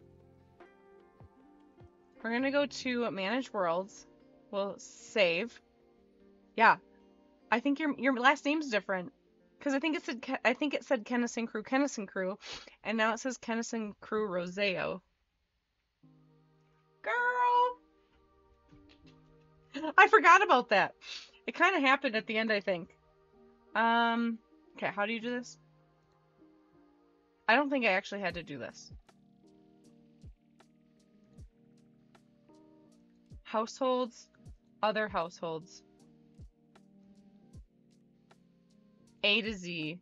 We're gonna go to Manage Worlds. We'll save. Yeah. I think your your last name's different. Because I think it said I think it said Kennison Crew, Kennison Crew, and now it says Kennison Crew Roseo. Girl! I forgot about that. It kind of happened at the end, I think. Um, okay, how do you do this? I don't think I actually had to do this. Households, other households. A to Z.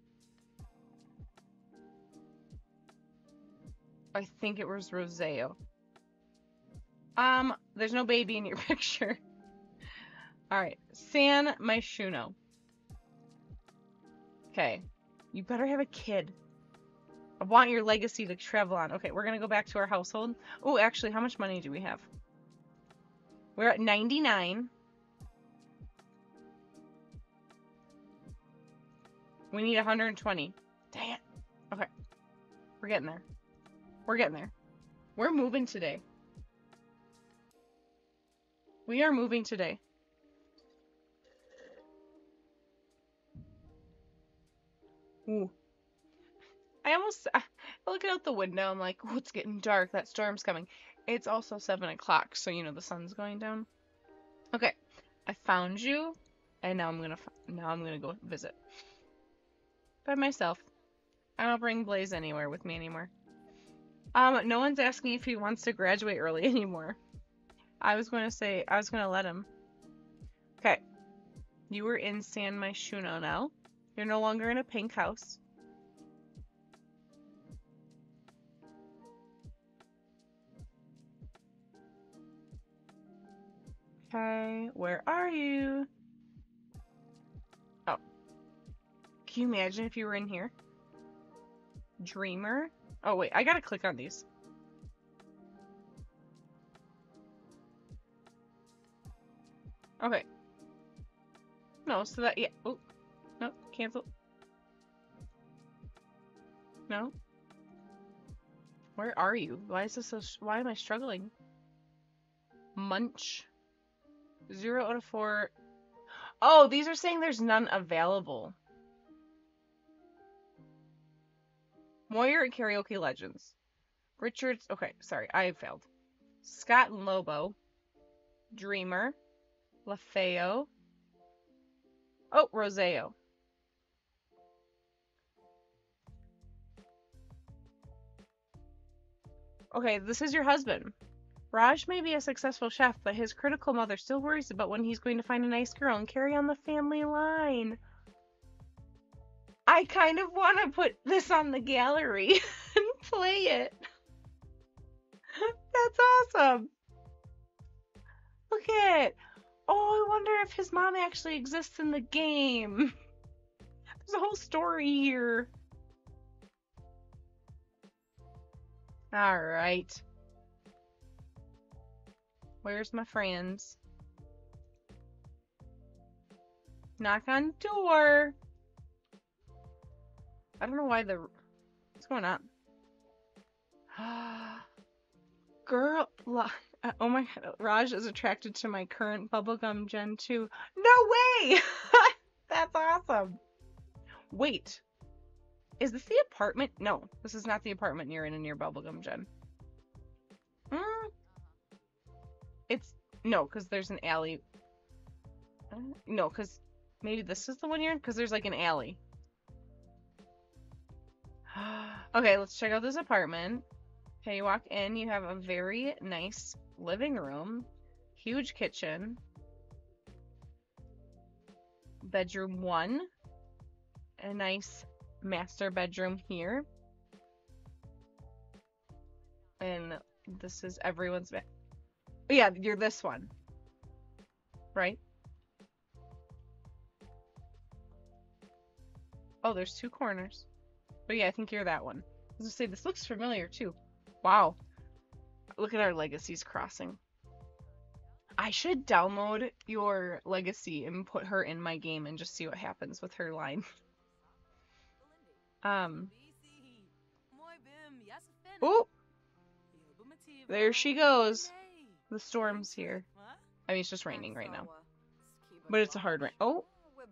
I think it was Roseo. Um, there's no baby in your picture. Alright, San Myshuno. Okay, you better have a kid. I want your legacy to travel on. Okay, we're gonna go back to our household. Oh, actually, how much money do we have? We're at ninety-nine. We need one hundred twenty. Dang it. Okay. We're getting there. We're getting there. We're moving today. We are moving today. Ooh. I almost, I looking out the window, I'm like, oh, it's getting dark. That storm's coming. It's also seven o'clock, so you know the sun's going down. Okay. I found you, and now I'm gonna, now I'm gonna go visit. By myself. I don't bring Blaze anywhere with me anymore. Um, no one's asking if he wants to graduate early anymore. I was going to say, I was going to let him. Okay. You were in San Myshuno now. You're no longer in a pink house. Okay, where are you? Oh. Can you imagine if you were in here? Dreamer? Oh, wait, I gotta click on these. Okay. No, so that, yeah. Oh, no, cancel. No. Where are you? Why is this so, why am I struggling? Munch. Zero out of four. Oh, these are saying there's none available. Moyer and Karaoke Legends. Richards. Okay, sorry, I failed. Scott and Lobo. Dreamer. LaFeo. Oh, Roseo. Okay, this is your husband. Raj may be a successful chef, but his critical mother still worries about when he's going to find a nice girl and carry on the family line. I kind of want to put this on the gallery and play it. That's awesome. Look at it. Oh, I wonder if his mom actually exists in the game. There's a whole story here. All right. Where's my friends? Knock on door. I don't know why the... What's going on? Girl... Oh my god. Raj is attracted to my current Bubblegum Gen two. No way! That's awesome. Wait. Is this the apartment? No, this is not the apartment you're in in your Bubblegum Gen. Mm. It's... No, because there's an alley. Uh, no, because maybe this is the one you're in? Because there's like an alley. Okay, let's check out this apartment. Okay, you walk in, you have a very nice living room, huge kitchen, bedroom one, a nice master bedroom here, this is everyone's back. Oh, yeah, you're this one. Right? Oh, there's two corners. But yeah, I think you're that one. I was gonna say, this looks familiar too. Wow. Look at our legacies crossing. I should download your legacy and put her in my game and just see what happens with her line. um. Oh! There she goes. The storm's here. I mean, it's just raining right now. But it's a hard rain. Oh!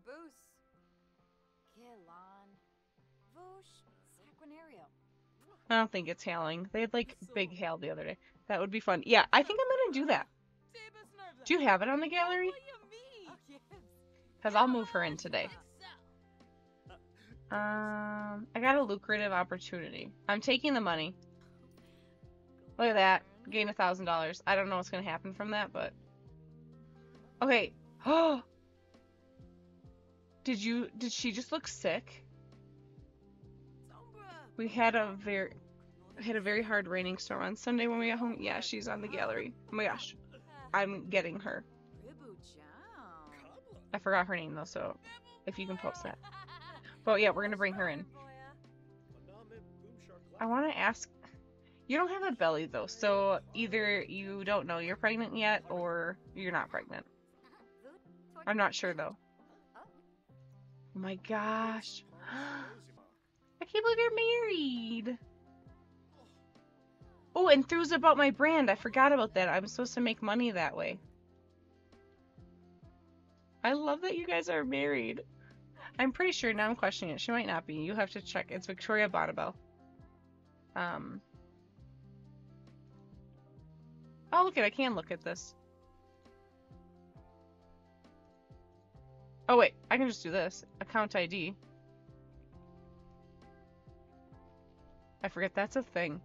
I don't think it's hailing. They had like big hail the other day. That would be fun. Yeah, I think I'm gonna do that. Do you have it on the gallery? Because I'll move her in today. Um, I got a lucrative opportunity. I'm taking the money. Look at that. Gain a thousand dollars. I don't know what's gonna happen from that, but okay. Oh, did you? Did she just look sick? We had a very had a very hard raining storm on Sunday when we got home. Yeah, she's on the gallery. Oh my gosh, I'm getting her. I forgot her name though, so if you can post that. But yeah, we're gonna bring her in. I want to ask. You don't have a belly though, so either you don't know you're pregnant yet, or you're not pregnant. I'm not sure though. Oh my gosh. I can't believe you're married. Oh, and Thu's about my brand. I forgot about that. I'm supposed to make money that way. I love that you guys are married. I'm pretty sure, now I'm questioning it. She might not be. You have to check. It's Victoria Bonnabelle. Um. Oh, look at I can look at this. Oh, wait. I can just do this. Account I D. I forget that's a thing.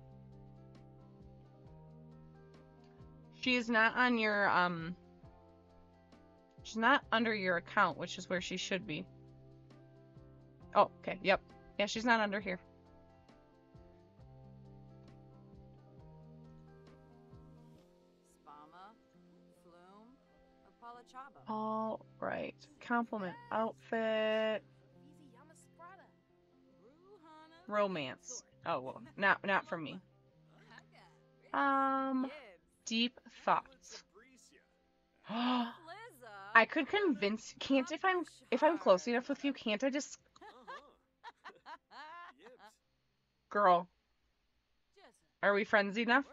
She is not on your, um... she's not under your account, which is where she should be. Oh, okay. Yep. Yeah, she's not under here. All right. Compliment outfit. Romance. Oh, well, not not from me. Um, deep thoughts. I could convince. Can't if I'm if I'm close enough with you. Can't I just? Girl, are we friends enough?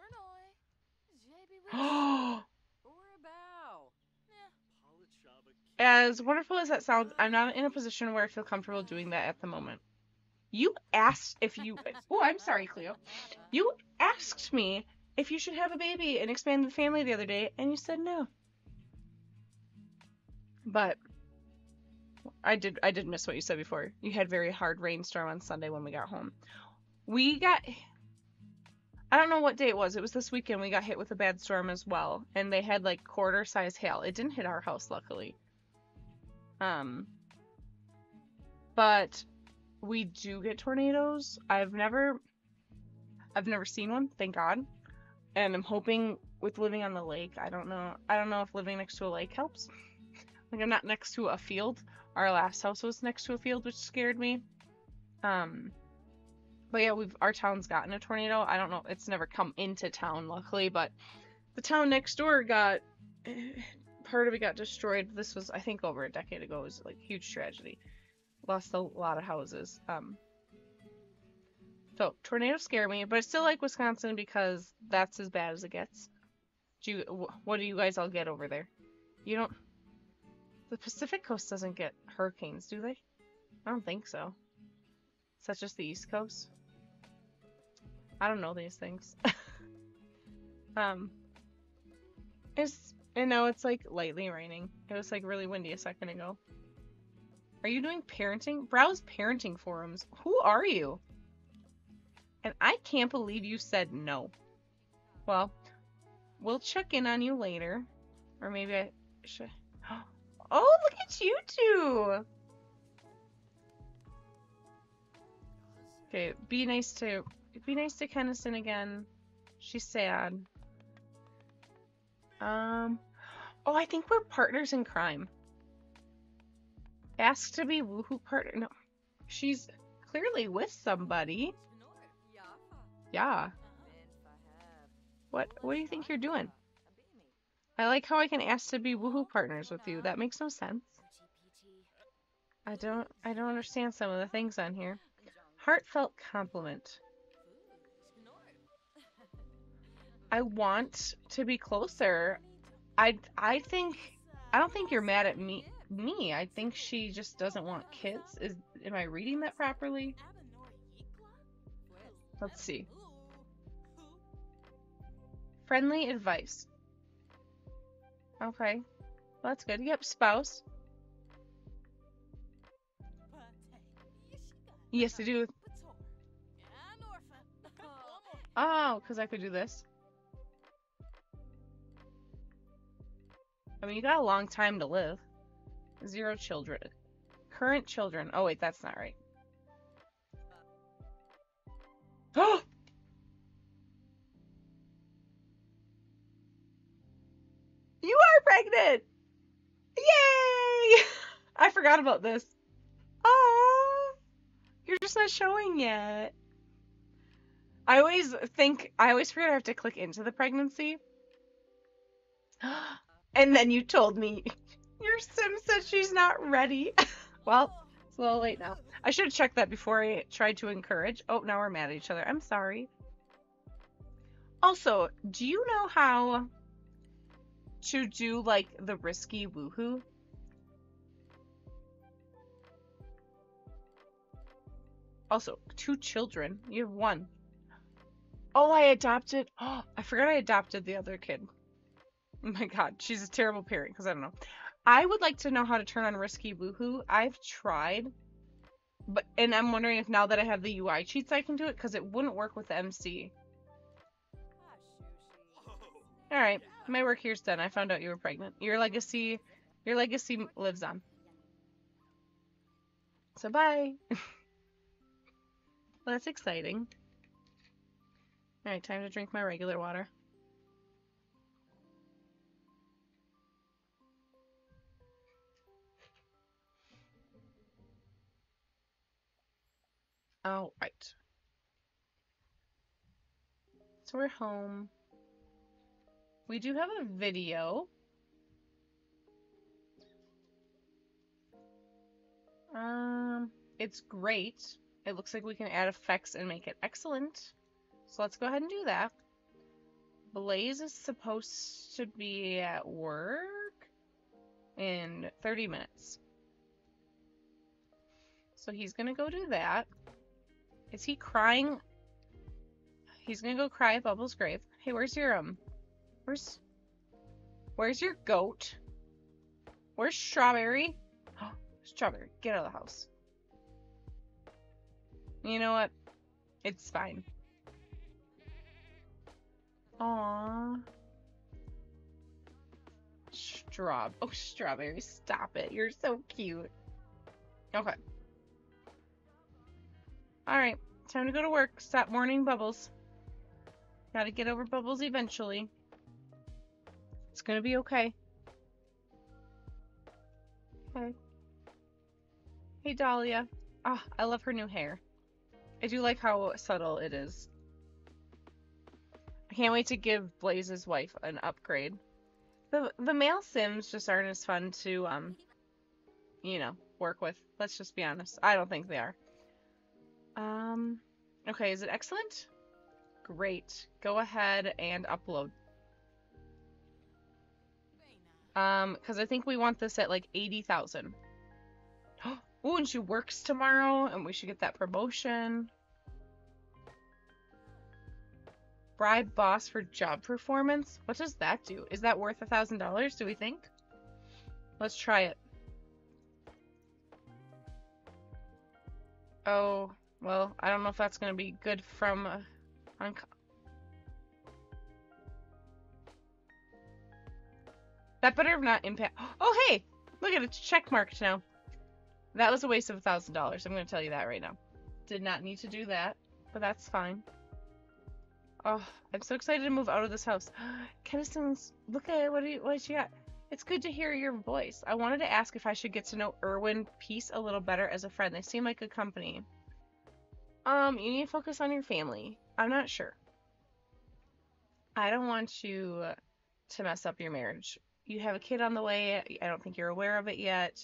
As wonderful as that sounds, I'm not in a position where I feel comfortable doing that at the moment. You asked if you... Oh, I'm sorry, Cleo. You asked me if you should have a baby and expand the family the other day, and you said no. But I did I did miss what you said before. You had very hard rainstorm on Sunday when we got home. We got... I don't know what day it was. It was this weekend. We got hit with a bad storm as well, and they had like quarter-size hail. It didn't hit our house, luckily. Um, but we do get tornadoes. I've never, I've never seen one, thank God. And I'm hoping with living on the lake, I don't know, I don't know if living next to a lake helps. Like I'm not next to a field. Our last house was next to a field, which scared me. Um, but yeah, we've, our town's gotten a tornado. I don't know, it's never come into town, luckily, but the town next door got... part of it got destroyed. This was, I think, over a decade ago. It was like a huge tragedy. Lost a lot of houses. Um, so tornadoes scare me, but I still like Wisconsin because that's as bad as it gets. Do you, what do you guys all get over there? You don't. The Pacific Coast doesn't get hurricanes, do they? I don't think so. Is that just the East Coast? I don't know these things. um, it's. And now it's like lightly raining. It was like really windy a second ago. Are you doing parenting? Browse parenting forums. Who are you? And I can't believe you said no. Well, we'll check in on you later. Or maybe I should. Oh, look at you two! Okay, be nice to be nice to Kennison again. She's sad. Um, oh, I think we're partners in crime. Asked to be woohoo partner. No, she's clearly with somebody. Yeah. What, what do you think you're doing? I like how I can ask to be woohoo partners with you. That makes no sense. I don't, I don't understand some of the things on here. Heartfelt compliment. I want to be closer. I, I think, I don't think you're mad at me. Me, I think she just doesn't want kids. Is, am I reading that properly? Let's see. Friendly advice. Okay, well, that's good. Yep, spouse. Yes, to do. Oh, because I could do this. I mean, you got a long time to live. Zero children. Current children. Oh, wait, that's not right. Oh! You are pregnant! Yay! I forgot about this. Oh, you're just not showing yet. I always think, I always forget I have to click into the pregnancy. And then you told me your sim said she's not ready. Well, it's a little late now. I should have checked that before I tried to encourage. Oh, now we're mad at each other. I'm sorry. Also, do you know how to do, like, the risky woohoo? Also, two children. You have one. Oh, I adopted. Oh, I forgot I adopted the other kid. Oh my god, she's a terrible parent because I don't know. I would like to know how to turn on risky woohoo. I've tried, but and I'm wondering if now that I have the U I cheats I can do it because it wouldn't work with the M C. All right, my work here's done. I found out you were pregnant. Your legacy, your legacy lives on. So bye. Well, that's exciting. All right, time to drink my regular water. All right. So we're home. We do have a video. Um, it's great. It looks like we can add effects and make it excellent. So let's go ahead and do that. Blaze is supposed to be at work in thirty minutes. So he's gonna go do that. Is he crying? He's gonna go cry at Bubbles' grave. Hey, where's your, um, where's, where's your goat? Where's Strawberry? Oh, Strawberry, get out of the house. You know what? It's fine. Aww. Straw. Oh, Strawberry, stop it. You're so cute. Okay. Alright, time to go to work. Stop mourning Bubbles. Gotta get over Bubbles eventually. It's gonna be okay. Okay. Hey, Dahlia. Ah, I love her new hair. I do like how subtle it is. I can't wait to give Blaze's wife an upgrade. The the male Sims just aren't as fun to, um, you know, work with. Let's just be honest. I don't think they are. Um, okay, is it excellent? Great. Go ahead and upload. Um, because I think we want this at like eighty thousand. Oh, and she works tomorrow, and we should get that promotion. Bribe boss for job performance? What does that do? Is that worth a thousand dollars, do we think? Let's try it. Oh, well, I don't know if that's going to be good from... Uh, on that better not impact... Oh, hey! Look at it, it's checkmarked now. That was a waste of a thousand dollars. I'm going to tell you that right now. Did not need to do that, but that's fine. Oh, I'm so excited to move out of this house. Keniston's, look at what, he, what she got. It's good to hear your voice. I wanted to ask if I should get to know Erwin Peace a little better as a friend. They seem like good company. Um, you need to focus on your family. I'm not sure. I don't want you to mess up your marriage. You have a kid on the way. I don't think you're aware of it yet.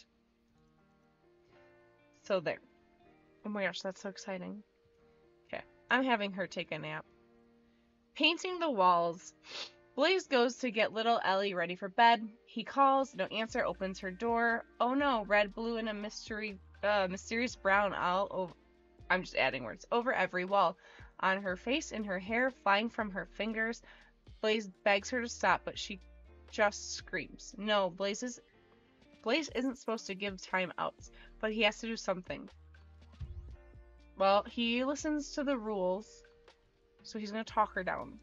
So there. Oh my gosh, that's so exciting. Okay, I'm having her take a nap. Painting the walls. Blaze goes to get little Ellie ready for bed. He calls, no answer, opens her door. Oh no, red, blue, and a mystery, uh, mysterious brown all over. I'm just adding words. Over every wall. On her face, in her hair, flying from her fingers. Blaze begs her to stop, but she just screams. No, Blaze is Blaze isn't supposed to give time outs, but he has to do something. Well, he listens to the rules, so he's going to talk her down.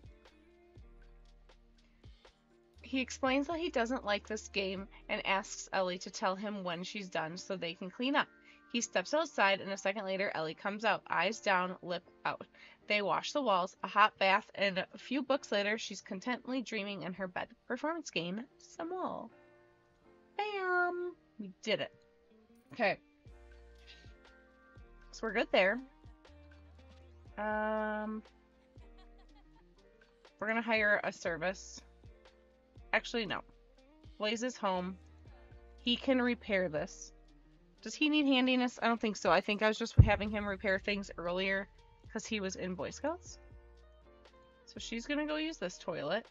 He explains that he doesn't like this game and asks Ellie to tell him when she's done so they can clean up. He steps outside, and a second later, Ellie comes out, eyes down, lip out. They wash the walls, a hot bath, and a few books later, she's contentedly dreaming in her bed. Performance gain, some more. Bam! We did it. Okay. So we're good there. Um, we're gonna hire a service. Actually, no. Blaze is home. He can repair this. Does he need handiness? I don't think so. I think I was just having him repair things earlier because he was in Boy Scouts. So she's gonna go use this toilet.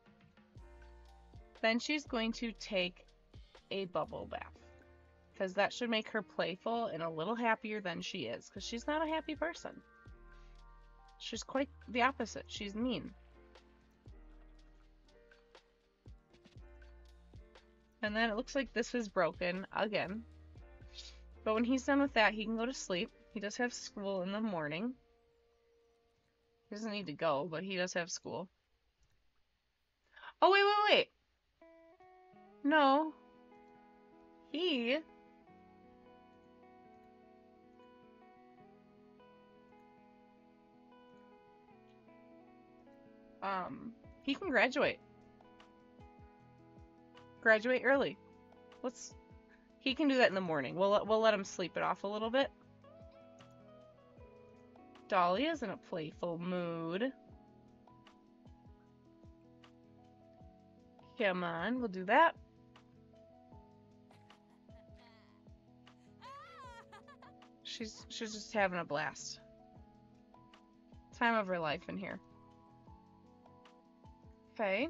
Then she's going to take a bubble bath because that should make her playful and a little happier than she is because she's not a happy person. She's quite the opposite. She's mean. And then it looks like this is broken again. But when he's done with that, he can go to sleep. He does have school in the morning. He doesn't need to go, but he does have school. Oh, wait, wait, wait. No. He... Um, he can graduate. Graduate early. Let's... He can do that in the morning. We'll, we'll let him sleep it off a little bit. Dahlia's in a playful mood. Come on, we'll do that. She's she's just having a blast. Time of her life in here. Okay.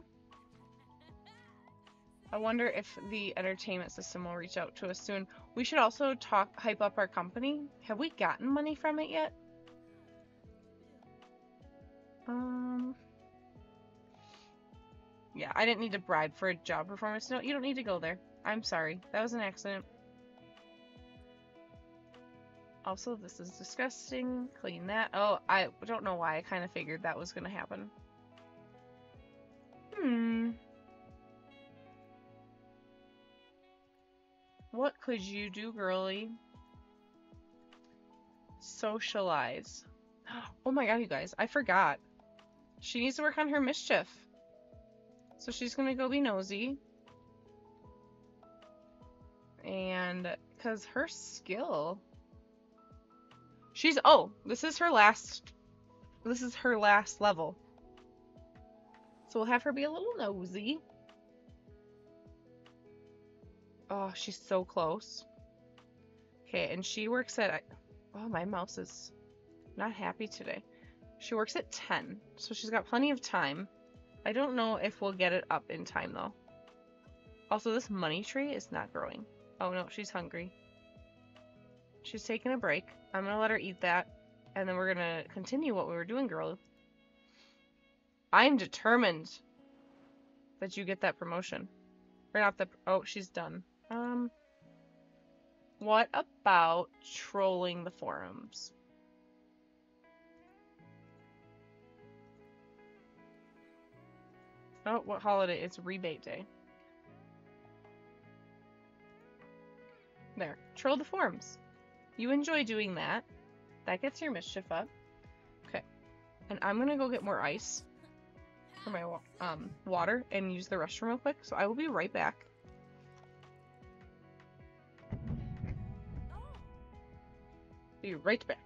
I wonder if the entertainment system will reach out to us soon. We should also talk, hype up our company. Have we gotten money from it yet? Um. Yeah, I didn't need to bribe for a job performance. No, you don't need to go there. I'm sorry. That was an accident. Also, this is disgusting. Clean that. Oh, I don't know why. I kind of figured that was going to happen. Hmm. What could you do, girly? Socialize. Oh my god, you guys. I forgot. She needs to work on her mischief. So she's going to go be nosy. And because her skill... She's... Oh, this is her last... This is her last level. So we'll have her be a little nosy. Oh, she's so close. Okay, and she works at... Oh, my mouse is not happy today. She works at ten, so she's got plenty of time. I don't know if we'll get it up in time, though. Also, this money tree is not growing. Oh, no, she's hungry. She's taking a break. I'm going to let her eat that, and then we're going to continue what we were doing, girl. I'm determined that you get that promotion. Or not the... Oh, she's done. Um, what about trolling the forums? Oh, what holiday? It's rebate day. There. Troll the forums. You enjoy doing that. That gets your mischief up. Okay. And I'm gonna go get more ice. for my um water and use the restroom real quick, so I will be right back. Be right back.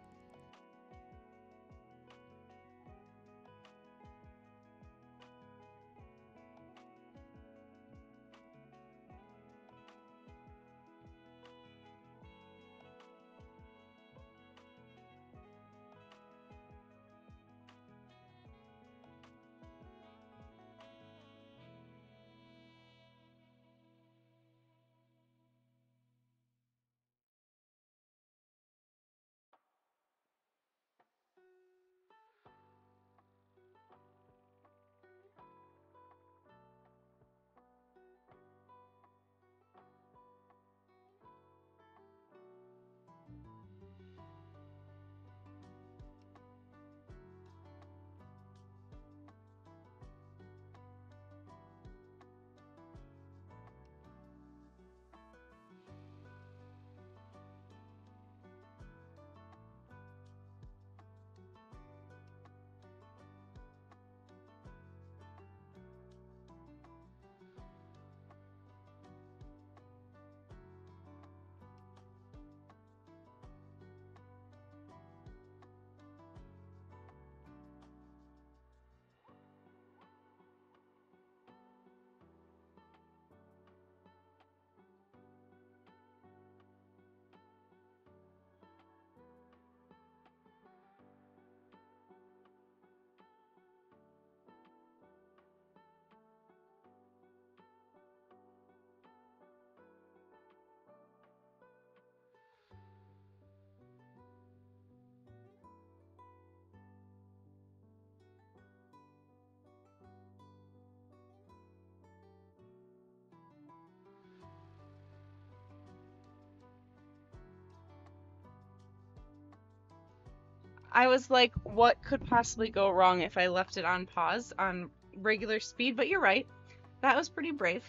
I was like, what could possibly go wrong if I left it on pause on regular speed? But you're right. That was pretty brave.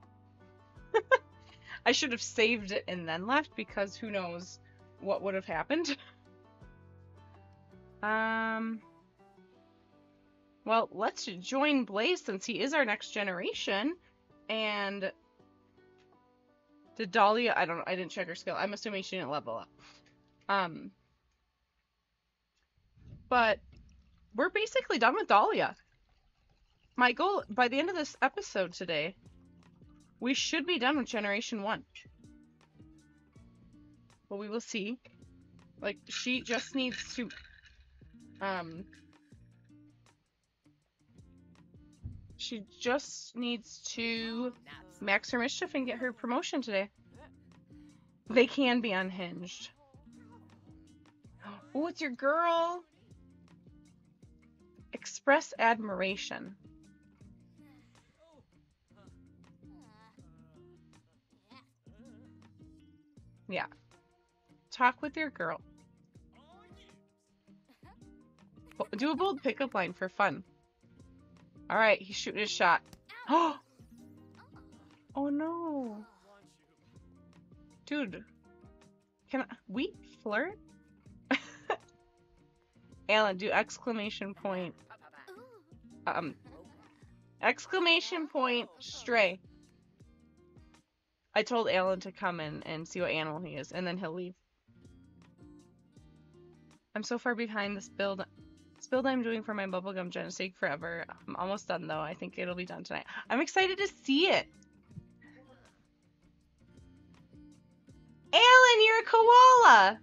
I should have saved it and then left, because who knows what would have happened. Um. Well, let's join Blaze since he is our next generation. And did Dahlia? I don't know. I didn't check her skill. I'm assuming she didn't level up. Um. But we're basically done with Dahlia. My goal, by the end of this episode today, we should be done with Generation one. Well, we will see. Like, she just needs to... Um... She just needs to max her mischief and get her promotion today. They can be unhinged. Oh, it's your girl! Express admiration. Yeah. Talk with your girl. Do a bold pickup line for fun. Alright, he's shooting his shot. Oh! Oh no! Dude. Can I, we flirt? Alan, do exclamation point. Um, exclamation point stray. I told Alan to come in and see what animal he is, and then he'll leave. I'm so far behind this build. This build I'm doing for my Bubblegum Gen take forever. I'm almost done though. I think it'll be done tonight. I'm excited to see it. Alan, you're a koala!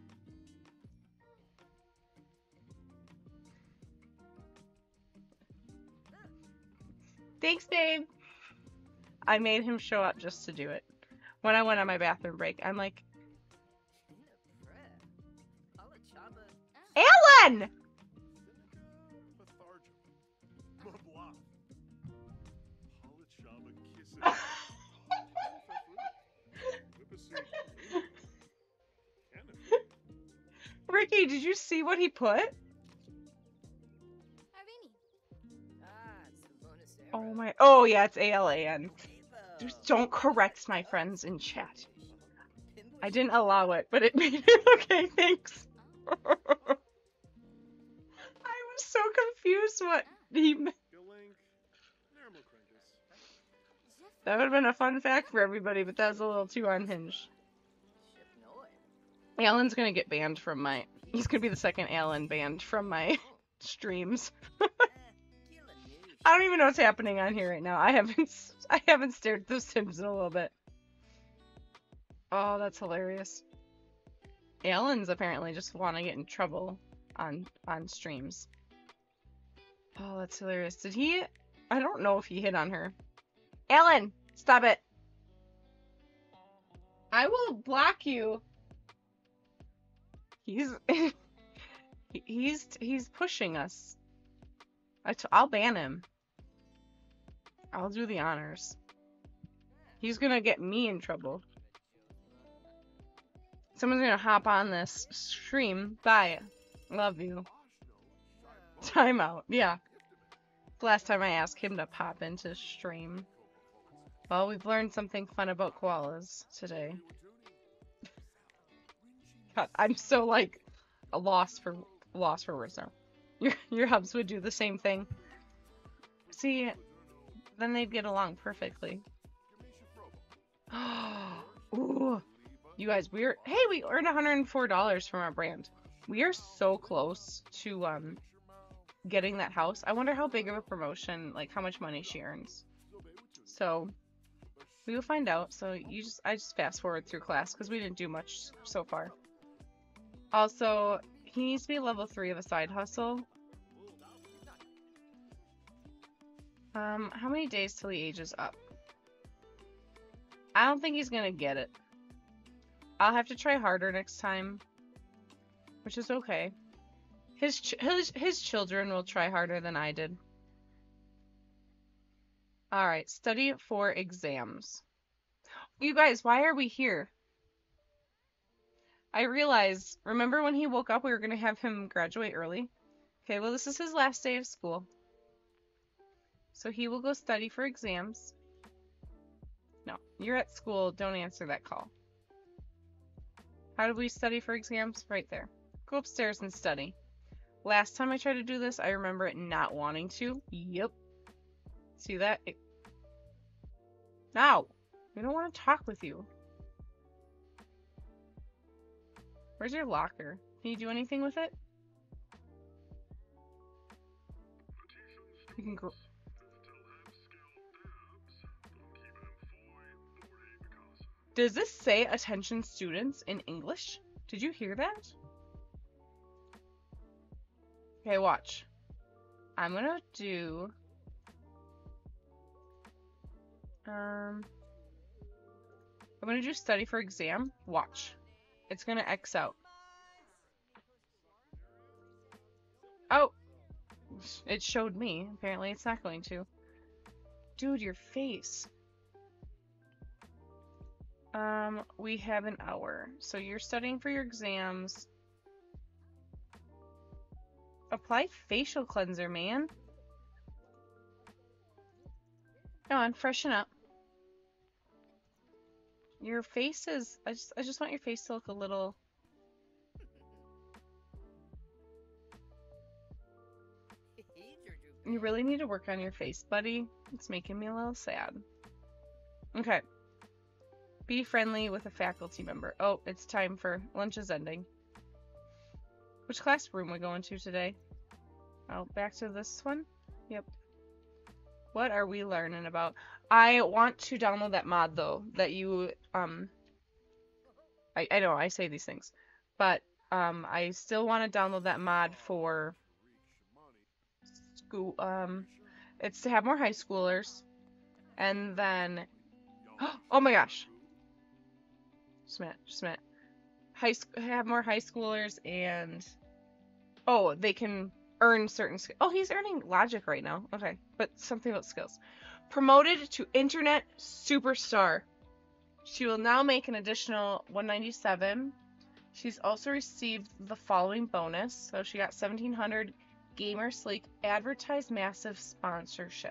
Thanks, babe. I made him show up just to do it. When I went on my bathroom break, I'm like, Alan! Ricky, did you see what he put? Oh my, oh yeah, it's A L A N. Just don't correct my friends in chat. I didn't allow it, but it made it okay, thanks. I was so confused what he meant. That would have been a fun fact for everybody, but that was a little too unhinged. Alan's gonna get banned from my... He's gonna be the second Alan banned from my streams. I don't even know what's happening on here right now. I haven't I haven't stared at those Sims in a little bit. Oh, that's hilarious. Alan's apparently just want to get in trouble on on streams. Oh, that's hilarious. Did he... I don't know if he hit on her. Alan, stop it. I will block you. He's he's he's pushing us. I t I'll ban him. I'll do the honors. He's gonna get me in trouble. Someone's gonna hop on this stream. Bye. Love you. Timeout. Yeah. The last time I asked him to pop into stream. Well, we've learned something fun about koalas today. God, I'm so like a loss for loss for words now. Your your hubs would do the same thing. See, then they'd get along perfectly. Ooh, you guys, we're hey, we earned one hundred four dollars from our brand. We are so close to um getting that house. I wonder how big of a promotion, like how much money she earns. So we will find out. So you just I just fast forward through class because we didn't do much so far. Also, he needs to be level three of a side hustle. Um, how many days till he ages up? I don't think he's gonna get it. I'll have to try harder next time, which is okay. His ch his his children will try harder than I did. All right, study for exams. You guys, why are we here? I realized, remember when he woke up, we were going to have him graduate early? Okay, well, this is his last day of school. So he will go study for exams. No, you're at school. Don't answer that call. How do we study for exams? Right there. Go upstairs and study. Last time I tried to do this, I remember it not wanting to. Yep. See that? It... No! We don't want to talk with you. Where's your locker? Can you do anything with it? You can go. Does this say attention students in English? Did you hear that? Okay, watch. I'm gonna do... Um... I'm gonna do study for exam. Watch. It's gonna X out. Oh! It showed me. Apparently it's not going to. Dude, your face. Um, we have an hour. So you're studying for your exams. Apply facial cleanser, man. Come on, freshen up. Your face is... I just, I just want your face to look a little... You really need to work on your face, buddy. It's making me a little sad. Okay. Be friendly with a faculty member. Oh, it's time for... Lunch is ending. Which classroom are we going to today? Oh, back to this one? Yep. What are we learning about? I want to download that mod, though, that you, um... I, I know, I say these things. But, um, I still want to download that mod for... School, um... It's to have more high schoolers. And then... Oh my gosh! Just a minute, just a minute. High, have more high schoolers and... Oh, they can earn certain skills. Oh, he's earning logic right now. Okay, but something about skills. Promoted to Internet Superstar. She will now make an additional one ninety-seven. She's also received the following bonus. So she got seventeen hundred Gamer Sleek Advertise Massive Sponsorship.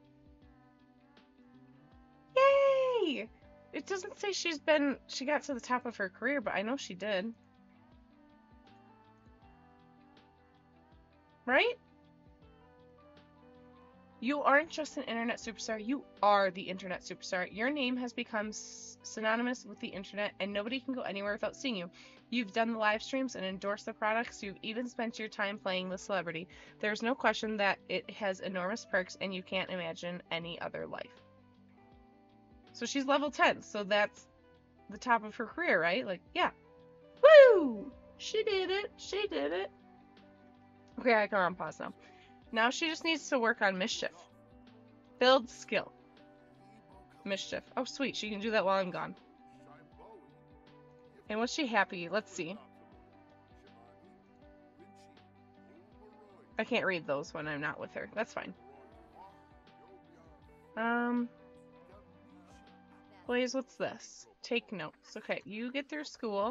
Yay! It doesn't say she's been, she got to the top of her career, but I know she did. Right? You aren't just an internet superstar, you are the internet superstar. Your name has become synonymous with the internet, and nobody can go anywhere without seeing you. You've done the live streams and endorsed the products. You've even spent your time playing the celebrity. There's no question that it has enormous perks, and you can't imagine any other life. So she's level ten, so that's the top of her career, right? Like, yeah. Woo! She did it. She did it. Okay, I can pause now. Now she just needs to work on mischief. Build skill. Mischief. Oh, sweet. She can do that while I'm gone. And was she happy? Let's see. I can't read those when I'm not with her. That's fine. Um, Blaze, what's this? Take notes. Okay, you get through school.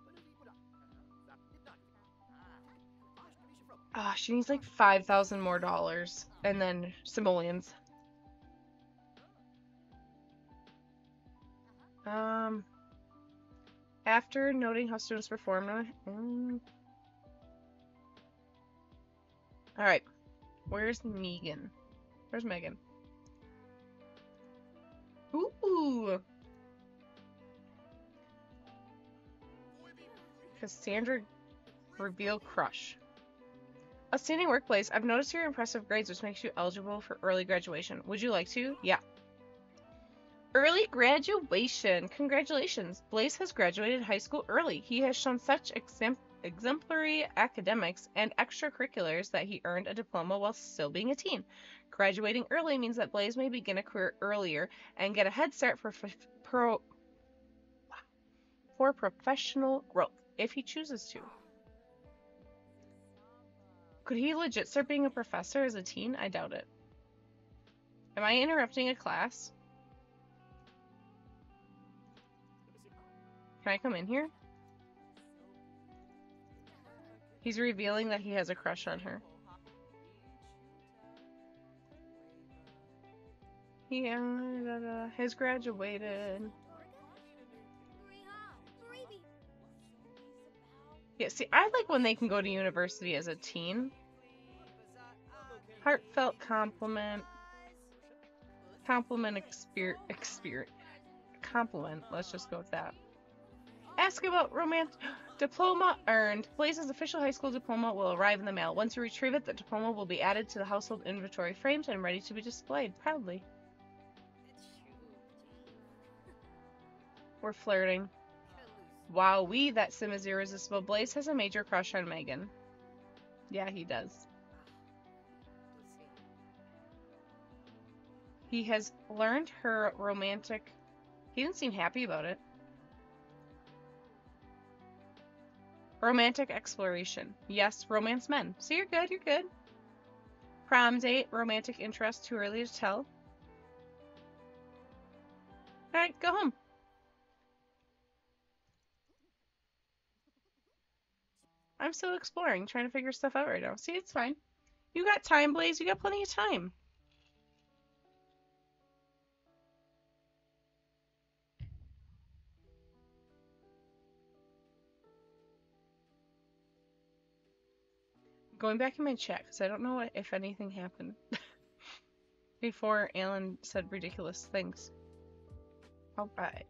Ah, oh, she needs like five thousand more dollars. And then simoleons. Um, after noting how students perform... Um, Alright. Where's Megan? Where's Megan? Ooh! Cassandra reveal crush. Outstanding workplace. I've noticed your impressive grades, which makes you eligible for early graduation. Would you like to? Yeah. Early graduation. Congratulations. Blaze has graduated high school early. He has shown such exemp exemplary academics and extracurriculars that he earned a diploma while still being a teen. Graduating early means that Blaze may begin a career earlier and get a head start for pro for professional growth if he chooses to. Could he legit start being a professor as a teen? I doubt it. Am I interrupting a class? Can I come in here? He's revealing that he has a crush on her. He uh, has graduated. Yeah, see, I like when they can go to university as a teen. Heartfelt compliment. Compliment exper exper compliment. Let's just go with that. Ask about romance. Diploma earned. Blaze's official high school diploma will arrive in the mail. Once you retrieve it, the diploma will be added to the household inventory, framed and ready to be displayed proudly. We're flirting. Wow, we, that sim is irresistible. Blaze has a major crush on Megan. Yeah, he does. He has learned her romantic... He didn't seem happy about it. Romantic exploration. Yes, romance men. So you're good, you're good. Prom date, romantic interest, too early to tell. Alright, go home. I'm still exploring, trying to figure stuff out right now. See, it's fine. You got time, Blaze. You got plenty of time. Going back in my chat, because I don't know what, if anything happened before Alan said ridiculous things. Alright.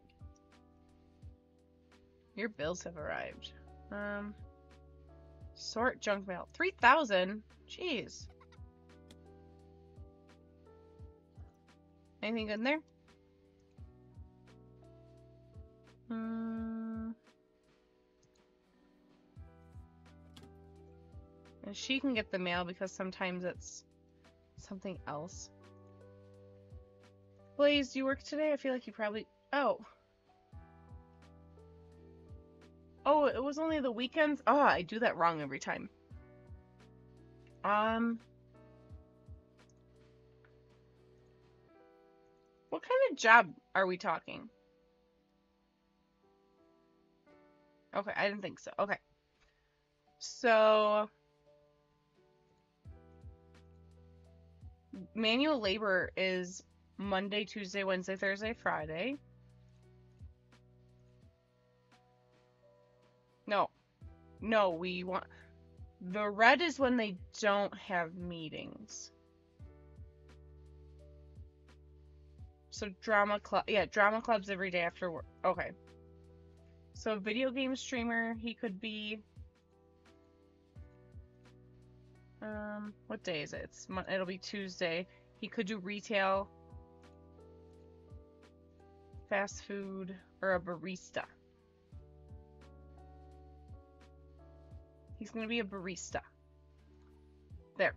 Your bills have arrived. Um... Sort junk mail. three thousand? Jeez. Anything good in there? Hmm. And she can get the mail because sometimes it's something else. Blaze, do you work today? I feel like you probably... Oh. Oh, it was only the weekends? Oh, I do that wrong every time. Um... What kind of job are we talking? Okay, I didn't think so. Okay. So... manual labor is Monday, Tuesday, Wednesday, Thursday, Friday. No. No, we want... The red is when they don't have meetings. So drama club, yeah, drama clubs every day after work. Okay. So video game streamer, he could be. Um, what day is it? It's Mon- it'll be Tuesday. He could do retail, fast food, or a barista. He's gonna be a barista. There.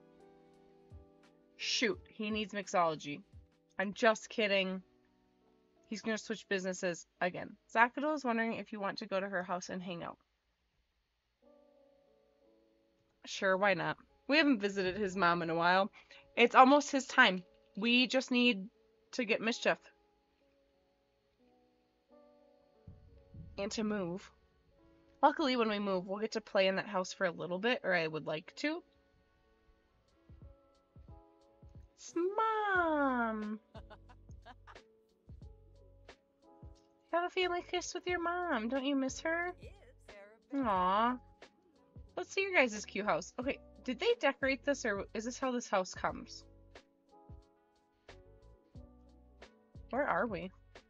Shoot, he needs mixology. I'm just kidding. He's gonna switch businesses again. Zakadol is wondering if you want to go to her house and hang out. Sure, why not? We haven't visited his mom in a while. It's almost his time. We just need to get Mischief. And to move. Luckily, when we move, we'll get to play in that house for a little bit, or I would like to. It's Mom! Have a family kiss with your mom. Don't you miss her? Aww. Let's see your guys' cute house. Okay, did they decorate this, or is this how this house comes? Where are we?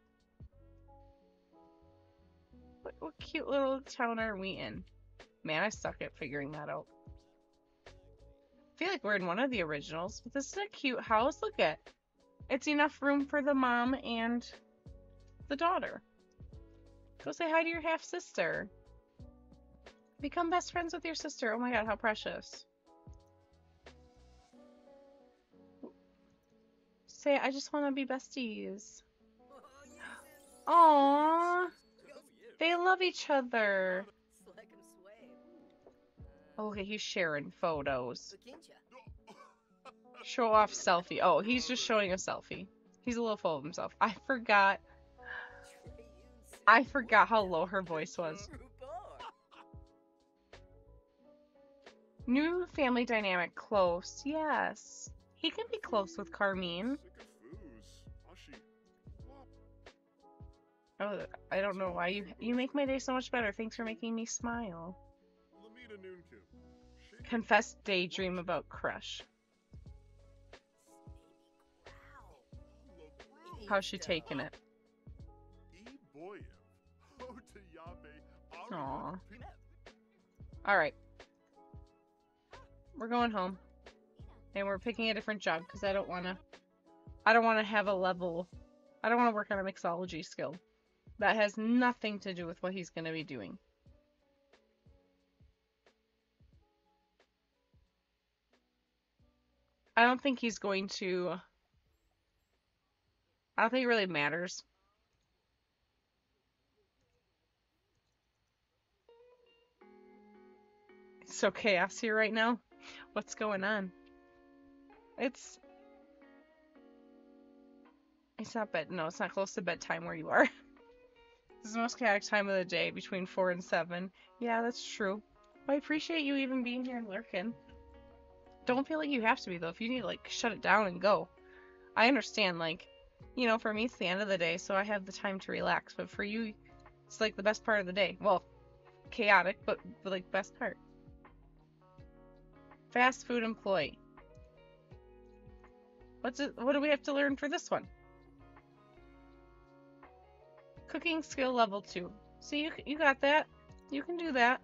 What, what cute little town are we in? Man, I suck at figuring that out. I feel like we're in one of the originals, but this is a cute house. Look at it. It's enough room for the mom and the daughter. Go say hi to your half-sister. Become best friends with your sister. Oh my god, how precious. Say, I just want to be besties. Aww. They love each other. Oh, okay, he's sharing photos. Show off selfie. Oh, he's just showing a selfie. He's a little full of himself. I forgot. I forgot how low her voice was. New family dynamic. Close. Yes. He can be close with Carmine. Oh, I don't know why you you make my day so much better. Thanks for making me smile. Confess daydream about crush. How's she taking it? Aww. Alright. We're going home. And we're picking a different job because I don't wanna I don't wanna have a level I don't wanna work on a mixology skill. That has nothing to do with what he's gonna be doing. I don't think he's going to I don't think it really matters. It's so chaos here right now. What's going on? It's... It's not bed. No, it's not close to bedtime where you are. This is the most chaotic time of the day, between four and seven. Yeah, that's true. Well, I appreciate you even being here and lurking. Don't feel like you have to be, though. If you need to, like, shut it down and go. I understand, like, you know, for me, it's the end of the day, so I have the time to relax. But for you, it's, like, the best part of the day. Well, chaotic, but, but like, best part. Fast food employee. What's it, what do we have to learn for this one? Cooking skill level two. See, you, you got that. You can do that.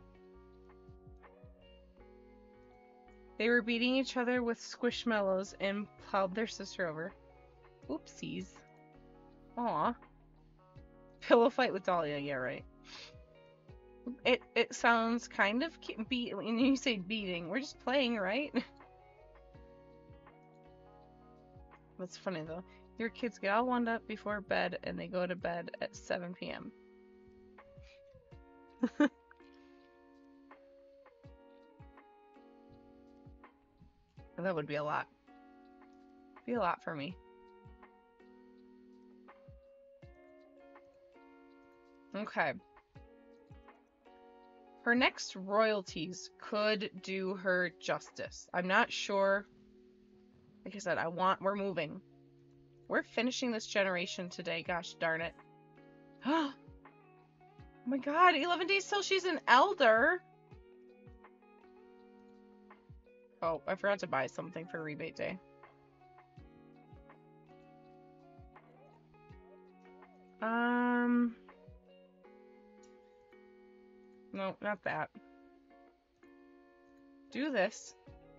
They were beating each other with squishmallows and plowed their sister over. Oopsies. Aw. Pillow fight with Dahlia. Yeah, right. It it sounds kind of beat. When you say beating, we're just playing, right? That's funny though. Your kids get all wound up before bed, and they go to bed at seven p m That would be a lot. Be a lot for me. Okay. Her next royalties could do her justice. I'm not sure. Like I said, I want, we're moving. We're finishing this generation today, gosh darn it. Oh my god, eleven days till she's an elder. Oh, I forgot to buy something for rebate day. Um, no, not that. Do this.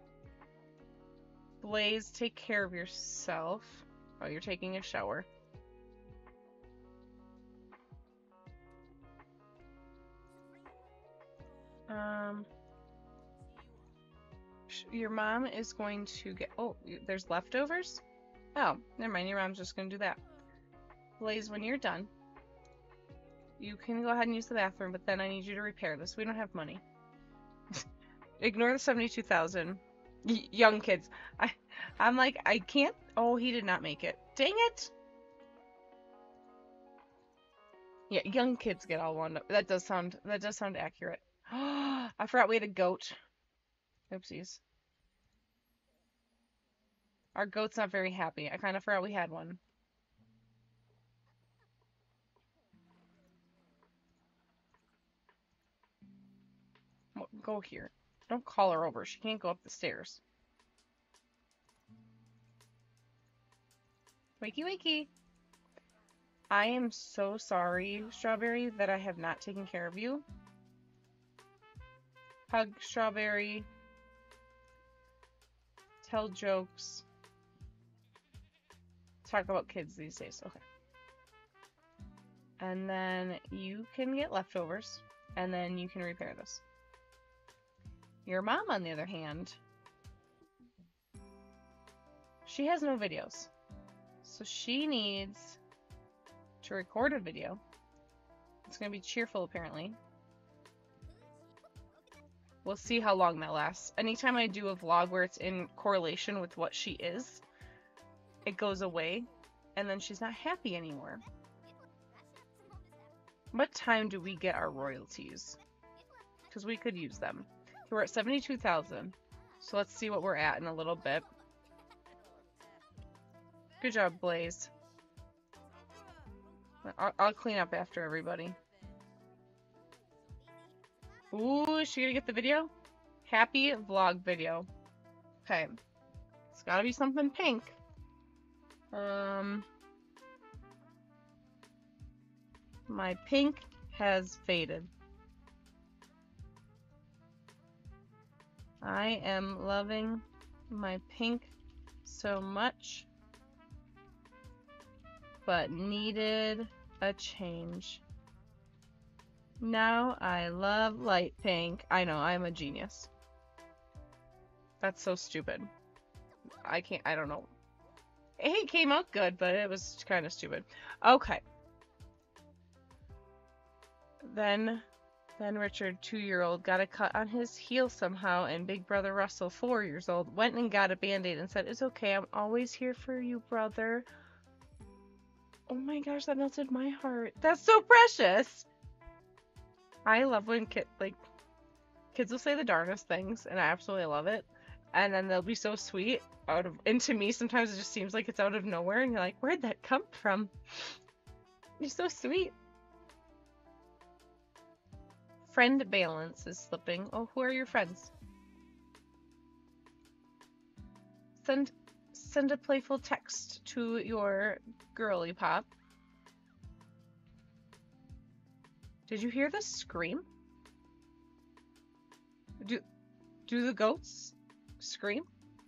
Blaze, take care of yourself. Oh, you're taking a shower. Um, your mom is going to get... Oh, there's leftovers? Oh, never mind. Your mom's just going to do that. Blaze, when you're done, you can go ahead and use the bathroom, but then I need you to repair this. We don't have money. Ignore the seventy-two thousand. Y young kids. I, I'm like, I can't... Oh, he did not make it. Dang it! Yeah, young kids get all wound up. That does sound... That does sound accurate. I forgot we had a goat. Oopsies. Our goat's not very happy. I kind of forgot we had one. Go here. Don't call her over. She can't go up the stairs. Wakey, wakey. I am so sorry, Strawberry, that I have not taken care of you. Hug Strawberry. Tell jokes. Talk about kids these days. Okay. And then you can get leftovers. And then you can repair this. Your mom, on the other hand, she has no videos. So she needs to record a video. It's going to be cheerful, apparently. We'll see how long that lasts. Anytime I do a vlog where it's in correlation with what she is, it goes away, and then she's not happy anymore. What time do we get our royalties? Because we could use them. We're at seventy-two thousand. So let's see what we're at in a little bit. Good job, Blaze. I'll, I'll clean up after everybody. Ooh, is she gonna get the video? Happy vlog video. Okay. It's gotta be something pink. Um... My pink has faded. I am loving my pink so much, but needed a change. Now I love light pink. I know, I'm a genius. That's so stupid. I can't, I don't know. It came out good, but it was kind of stupid. Okay. Then, then Richard, two-year-old, got a cut on his heel somehow, and Big Brother Russell, four years old, went and got a Band-Aid and said, "It's okay, I'm always here for you, brother." Oh my gosh, that melted my heart. That's so precious! I love when kid, like, kids will say the darndest things, and I absolutely love it. And then they'll be so sweet, out of, and to me, sometimes it just seems like it's out of nowhere, and you're like, where'd that come from? You're so sweet. Friend balance is slipping. Oh, who are your friends? Send send a playful text to your girly pop. Did you hear the scream? Do do the goats scream?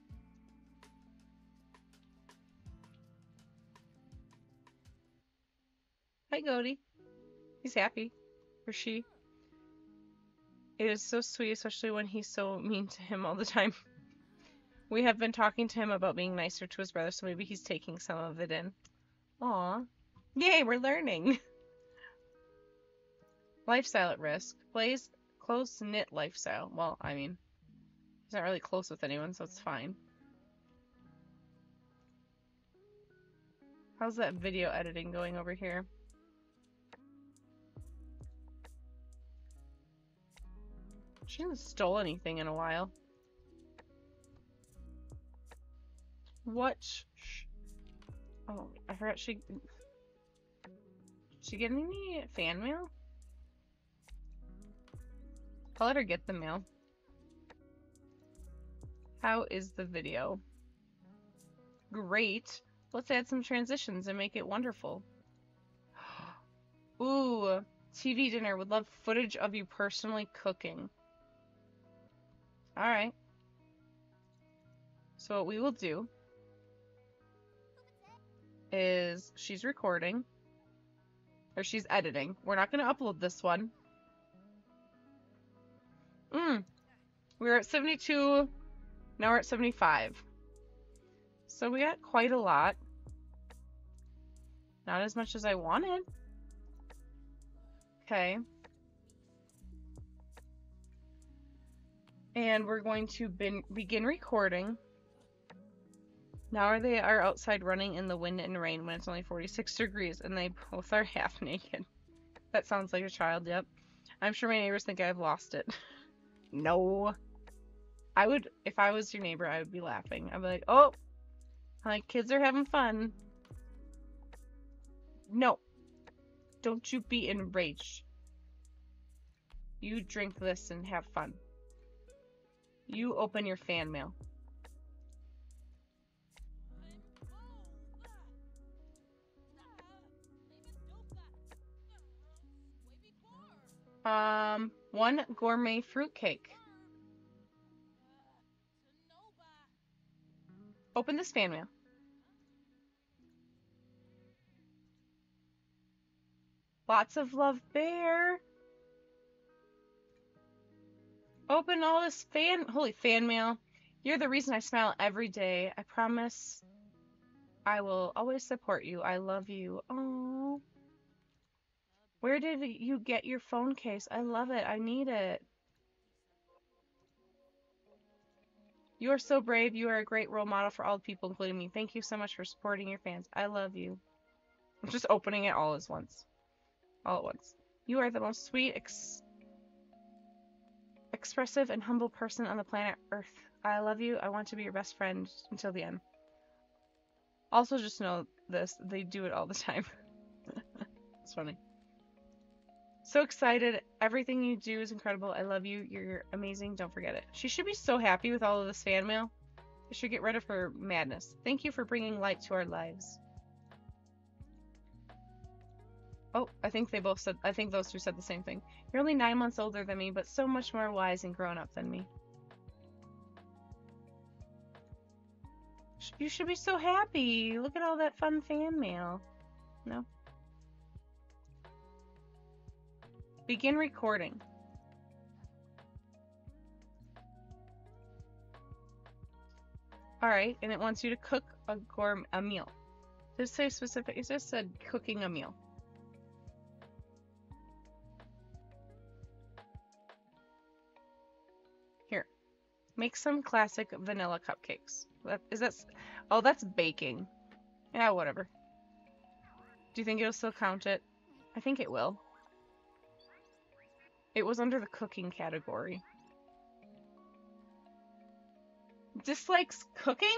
Hi, Goaty. He's happy. Or she. It is so sweet, especially when he's so mean to him all the time. We have been talking to him about being nicer to his brother, so maybe he's taking some of it in. Aw. Yay, we're learning! Lifestyle at risk. Blaze, close-knit lifestyle. Well, I mean, he's not really close with anyone, so it's fine. How's that video editing going over here? She hasn't stole anything in a while. What? Shh. Oh, I forgot she... Did she get any fan mail? I'll let her get the mail. How is the video? Great. Let's add some transitions and make it wonderful. Ooh, T V dinner. Would love footage of you personally cooking. Alright. So what we will do is she's recording. Or she's editing. We're not going to upload this one. Mm. We're at seventy-two. Now we're at seventy-five. So we got quite a lot. Not as much as I wanted. Okay. And we're going to bin begin recording. Now they are outside running in the wind and rain when it's only forty-six degrees and they both are half naked. That sounds like a child, yep. I'm sure my neighbors think I've lost it. No. I would, if I was your neighbor, I would be laughing. I'd be like, oh, my kids are having fun. No. Don't you be enraged. You drink this and have fun. You open your fan mail. Um, one gourmet fruitcake. Open this fan mail. Lots of love, Bear. Open all this fan, holy fan mail. You're the reason I smile every day. I promise I will always support you. I love you. Oh. Where did you get your phone case? I love it. I need it. You are so brave. You are a great role model for all the people, including me. Thank you so much for supporting your fans. I love you. I'm just opening it all at once. All at once. You are the most sweet, ex expressive, and humble person on the planet Earth. I love you. I want to be your best friend until the end. Also, just know this. They do it all the time. It's funny. So excited. Everything you do is incredible. I love you. You're amazing. Don't forget it. She should be so happy with all of this fan mail. I should get rid of her madness. Thank you for bringing light to our lives. Oh, I think they both said, I think those two said the same thing. You're only nine months older than me, but so much more wise and grown up than me. You should be so happy. Look at all that fun fan mail. No? Begin recording. Alright, and it wants you to cook a gourmet a meal. Does it say specific? It just said cooking a meal. Here. Make some classic vanilla cupcakes. That, is that... Oh, that's baking. Yeah, whatever. Do you think it'll still count it? I think it will. It was under the cooking category. Dislikes cooking?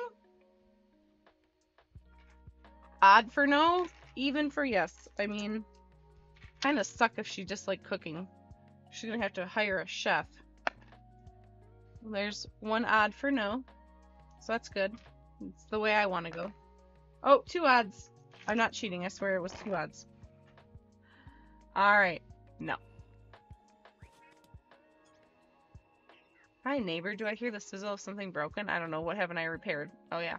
Odd for no, even for yes. I mean, kinda suck if she disliked cooking. She's gonna have to hire a chef. There's one odd for no. So that's good. It's the way I want to go. Oh, two odds. I'm not cheating. I swear it was two odds. Alright. No. Hi, neighbor. Do I hear the sizzle of something broken? I don't know. What haven't I repaired? Oh, yeah.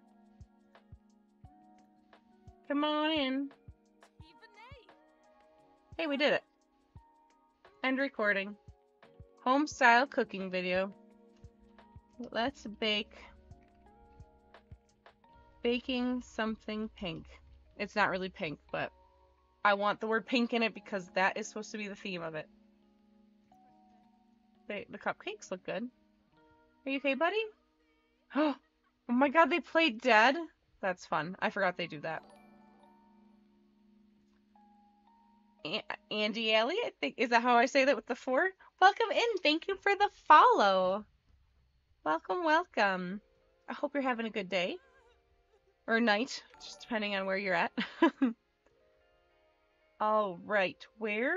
Come on in. Hey, we did it. End recording. Home style cooking video. Let's bake. Baking something pink. It's not really pink, but I want the word pink in it because that is supposed to be the theme of it. They, the cupcakes look good. Are you okay, buddy? Oh my god, they played dead? That's fun. I forgot they do that. A Andy Alley, I think. Is that how I say that with the four? Welcome in. Thank you for the follow. Welcome, welcome. I hope you're having a good day. Or night, just depending on where you're at. All right, where?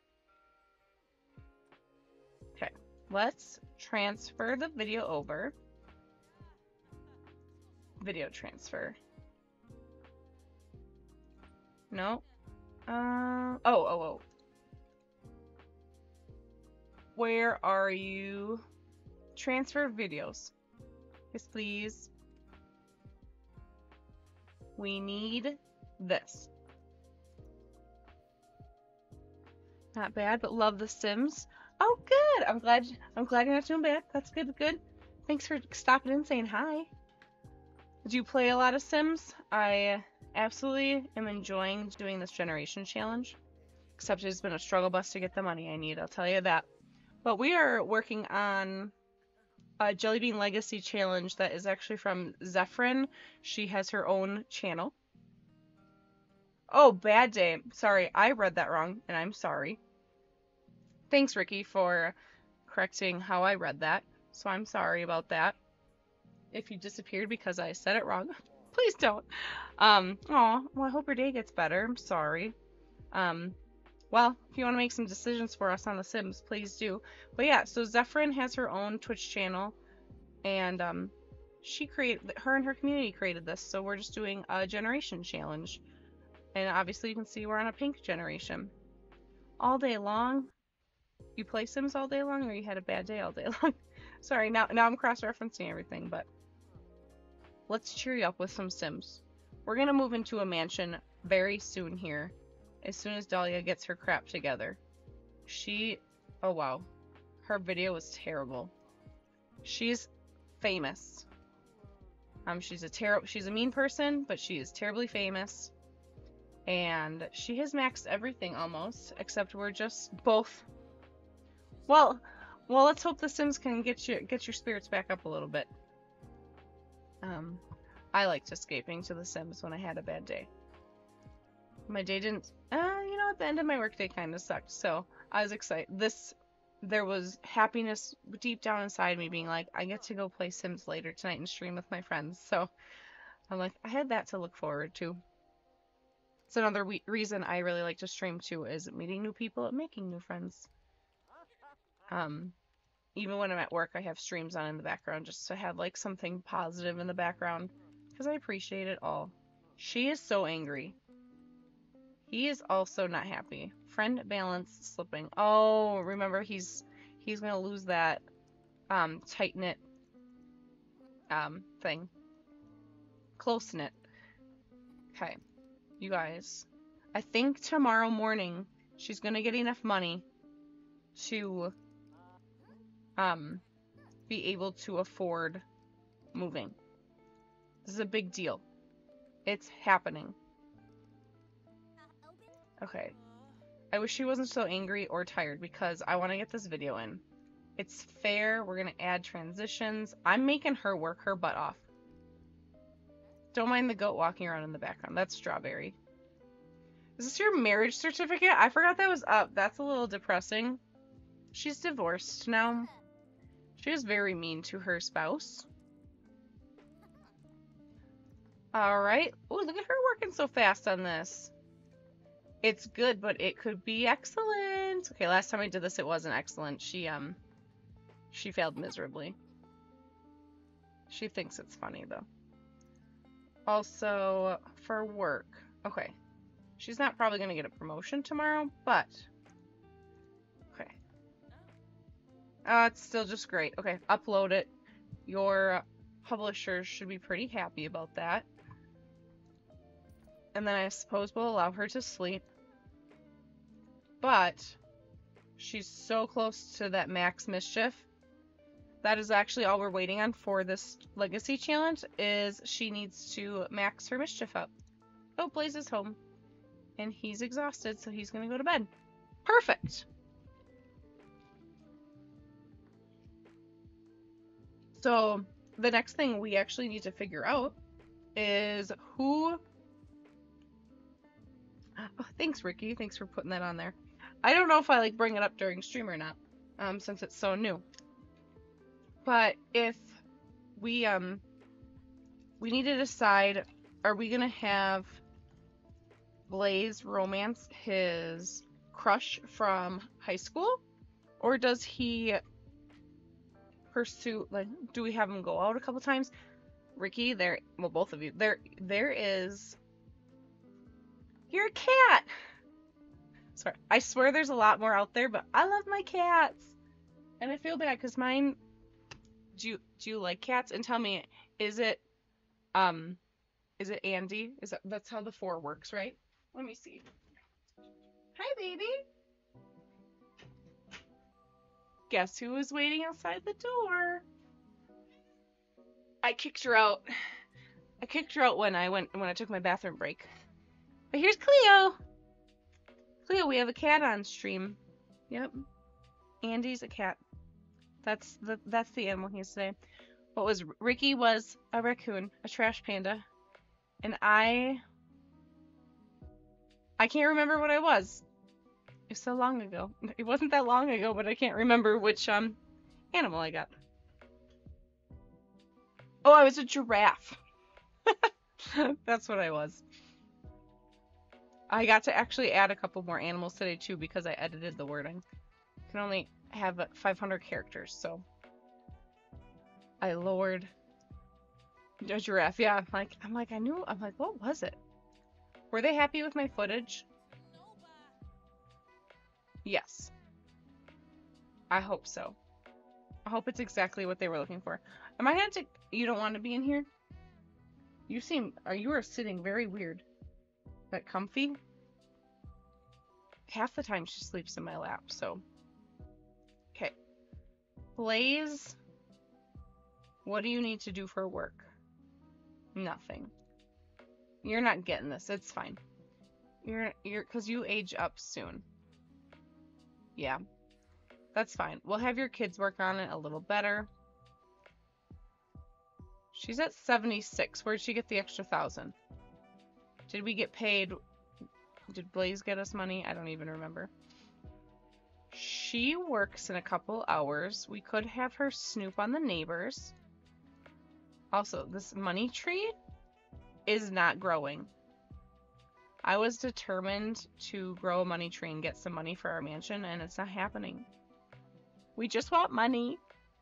Okay, let's transfer the video over. Video transfer. No. Uh, oh, oh, oh. Where are you? Transfer videos. Yes, please. We need this. Not bad, but love The Sims. Oh, good. I'm glad. I'm glad you're not doing bad. That's good. Good. Thanks for stopping in and saying hi. Do you play a lot of Sims? I absolutely am enjoying doing this generation challenge. Except it's been a struggle bus to get the money I need. I'll tell you that. But we are working on a JellyBean Legacy challenge that is actually from Zephyrin. She has her own channel. Oh, bad day. Sorry, I read that wrong, and I'm sorry. Thanks, Ricky, for correcting how I read that. So I'm sorry about that. If you disappeared because I said it wrong, please don't. Um, aw, well, I hope your day gets better. I'm sorry. Um, well, if you want to make some decisions for us on The Sims, please do. But yeah, so Zephyrin has her own Twitch channel, and um, she created, her and her community created this, so we're just doing a generation challenge. And obviously you can see we're on a pink generation. All day long? You play Sims all day long, or you had a bad day all day long? Sorry, now, now I'm cross-referencing everything, but let's cheer you up with some Sims. We're gonna move into a mansion very soon here, as soon as Dahlia gets her crap together. She, oh wow, her video was terrible. She's famous. Um, she's a terrible, she's a mean person, but she is terribly famous. And she has maxed everything almost, except we're just both. Well, well, let's hope The Sims can get you get your spirits back up a little bit. Um, I liked escaping to The Sims when I had a bad day. My day didn't. Uh, you know, at the end of my workday kind of sucked, so I was excited. This, there was happiness deep down inside me, being like, I get to go play Sims later tonight and stream with my friends. So I'm like, I had that to look forward to. It's another we reason I really like to stream too, is meeting new people and making new friends. Um, even when I'm at work, I have streams on in the background just to have like something positive in the background, because I appreciate it all. She is so angry. He is also not happy. Friend balance slipping. Oh, remember he's he's gonna lose that um tight knit um thing. Close knit. Okay. You guys, I think tomorrow morning she's gonna get enough money to um be able to afford moving. This is a big deal. It's happening. Okay. I wish she wasn't so angry or tired, because I want to get this video in. It's fair. We're gonna add transitions. I'm making her work her butt off. Don't mind the goat walking around in the background. That's Strawberry. Is this your marriage certificate? I forgot that was up. That's a little depressing. She's divorced now. She was very mean to her spouse. Alright. Oh, look at her working so fast on this. It's good, but it could be excellent. Okay, last time I did this, it wasn't excellent. She, um, she failed miserably. She thinks it's funny, though. Also, for work. Okay. She's not probably going to get a promotion tomorrow, but... Okay. Uh, it's still just great. Okay, upload it. Your publishers should be pretty happy about that. And then I suppose we'll allow her to sleep. But she's so close to that max mischief. That is actually all we're waiting on for this legacy challenge, is she needs to max her mischief up. Oh, Blaze is home. And he's exhausted, so he's gonna go to bed. Perfect! So, the next thing we actually need to figure out is who... Oh, thanks, Ricky. Thanks for putting that on there. I don't know if I like bring it up during stream or not, um, since it's so new. But if we um we need to decide, are we gonna have Blaze romance his crush from high school, or does he pursue, like, do we have him go out a couple times? Ricky, there, well, both of you, there, there is. You're a cat. Sorry. I swear there's a lot more out there, but I love my cats. And I feel bad because mine, do you, do you like cats? And tell me, is it, um, is it Andy? Is that, that's how the four works, right? Let me see. Hi, baby. Guess who was waiting outside the door? I kicked her out. I kicked her out when I went, when I took my bathroom break. But here's Cleo. Cleo, we have a cat on stream. Yep. Andy's a cat. That's the that's the animal he is today. What was Ricky was a raccoon, a trash panda, and I I can't remember what I was. It's so long ago. It wasn't that long ago, but I can't remember which um animal I got. Oh, I was a giraffe. That's what I was. I got to actually add a couple more animals today too because I edited the wording. I can only have five hundred characters, so I lowered a giraffe. Yeah, I'm like, I'm like, I knew. I'm like, what was it? Were they happy with my footage? Yes. I hope so. I hope it's exactly what they were looking for. Am I gonna take? You don't want to be in here? You seem. Are you are sitting very weird. That comfy? Half the time she sleeps in my lap, so. Okay. Blaze, what do you need to do for work? Nothing. You're not getting this. It's fine. You're, you're, cause you age up soon. Yeah. That's fine. We'll have your kids work on it a little better. She's at seventy-six. Where'd she get the extra thousand? Did we get paid? Did Blaze get us money? I don't even remember. She works in a couple hours. We could have her snoop on the neighbors. Also, this money tree is not growing. I was determined to grow a money tree and get some money for our mansion, and it's not happening. We just want money.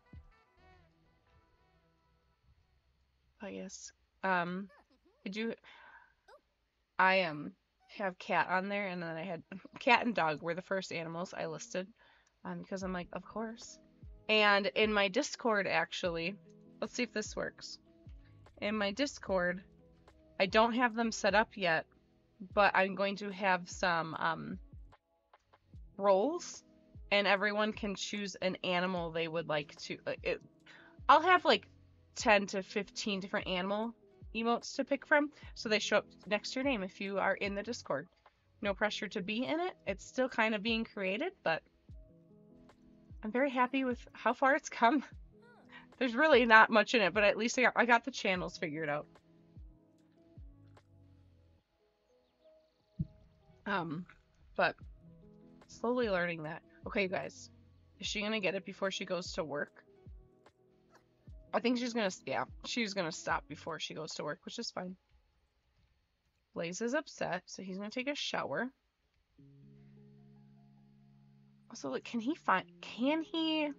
I guess. Um, did you... I um have cat on there, and then I had cat and dog were the first animals I listed, um, because I'm like, of course. And in my Discord, actually, let's see if this works. In my Discord, I don't have them set up yet, but I'm going to have some um roles, and everyone can choose an animal they would like to. It, I'll have like ten to fifteen different animal emotes to pick from, so they show up next to your name if you are in the Discord. No pressure to be in it. It's still kind of being created, but I'm very happy with how far it's come. There's really not much in it, but at least I got, I got the channels figured out. Um, but slowly learning that. Okay, you guys, is she gonna get it before she goes to work? I think she's gonna, yeah, she's gonna stop before she goes to work, which is fine. Blaze is upset, so he's gonna take a shower. Also, look, can he find, can he,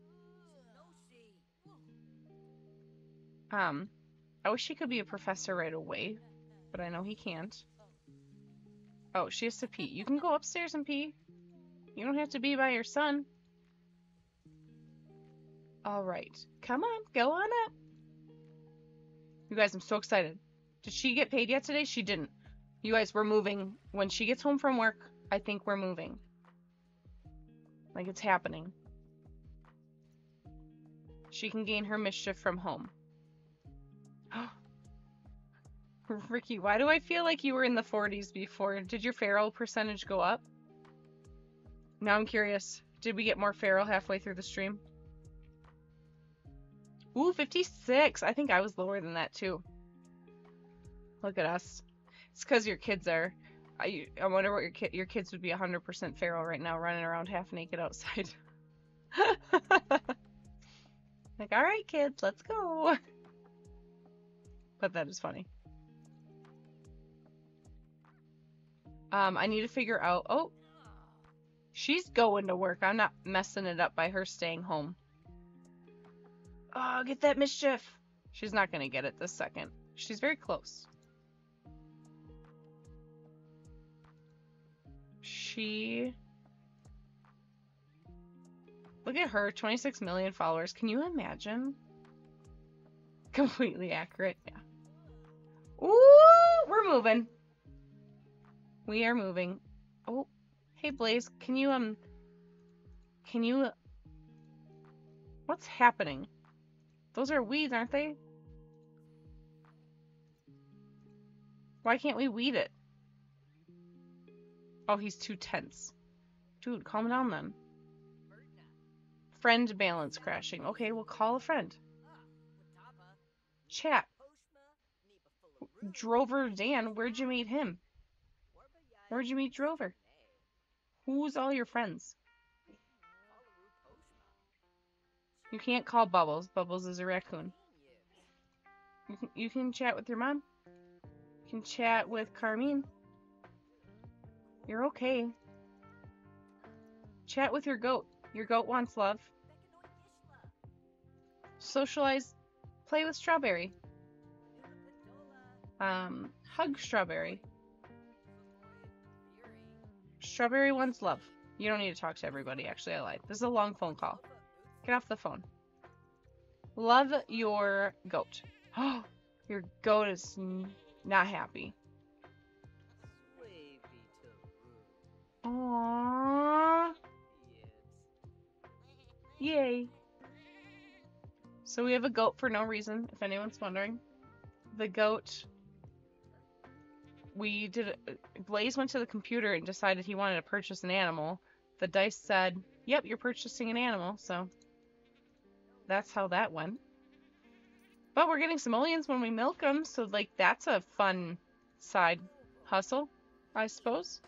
um, I wish he could be a professor right away, but I know he can't. Oh, she has to pee. You can go upstairs and pee. You don't have to be by your son. All right. Come on, go on up. You guys, I'm so excited. Did she get paid yet today? She didn't. You guys, we're moving. When she gets home from work, I think we're moving. Like, it's happening. She can gain her mischief from home. Ricky, why do I feel like you were in the forties before? Did your feral percentage go up? Now I'm curious. Did we get more feral halfway through the stream? Ooh, fifty-six. I think I was lower than that too. Look at us. It's because your kids are. I, I wonder what your kid your kids would be one hundred percent feral right now, running around half naked outside. Like, all right, kids, let's go. But that is funny. Um, I need to figure out. Oh, she's going to work. I'm not messing it up by her staying home. Oh, get that mischief. She's not going to get it this second. She's very close. She... Look at her, twenty-six million followers. Can you imagine? Completely accurate, yeah. Ooh, we're moving. We are moving. Oh, hey Blaze, can you, um... Can you... What's happening? Those are weeds, aren't they? Why can't we weed it? Oh, he's too tense. Dude, calm down then. Friend balance crashing. Okay, we'll call a friend. Chat. Drover Dan, where'd you meet him? Where'd you meet Drover? Who's all your friends? You can't call Bubbles. Bubbles is a raccoon. You can, you can chat with your mom. You can chat with Carmine. You're okay. Chat with your goat. Your goat wants love. Socialize. Play with Strawberry. Um, hug Strawberry. Strawberry wants love. You don't need to talk to everybody, actually, I lied. This is a long phone call. Get off the phone. Love your goat. Oh, your goat is not happy. Aww. Yay. So we have a goat for no reason, if anyone's wondering. The goat... We did... Blaze went to the computer and decided he wanted to purchase an animal. The dice said, yep, you're purchasing an animal, so... That's how that went. But we're getting simoleons when we milk them, so, like, that's a fun side hustle, I suppose.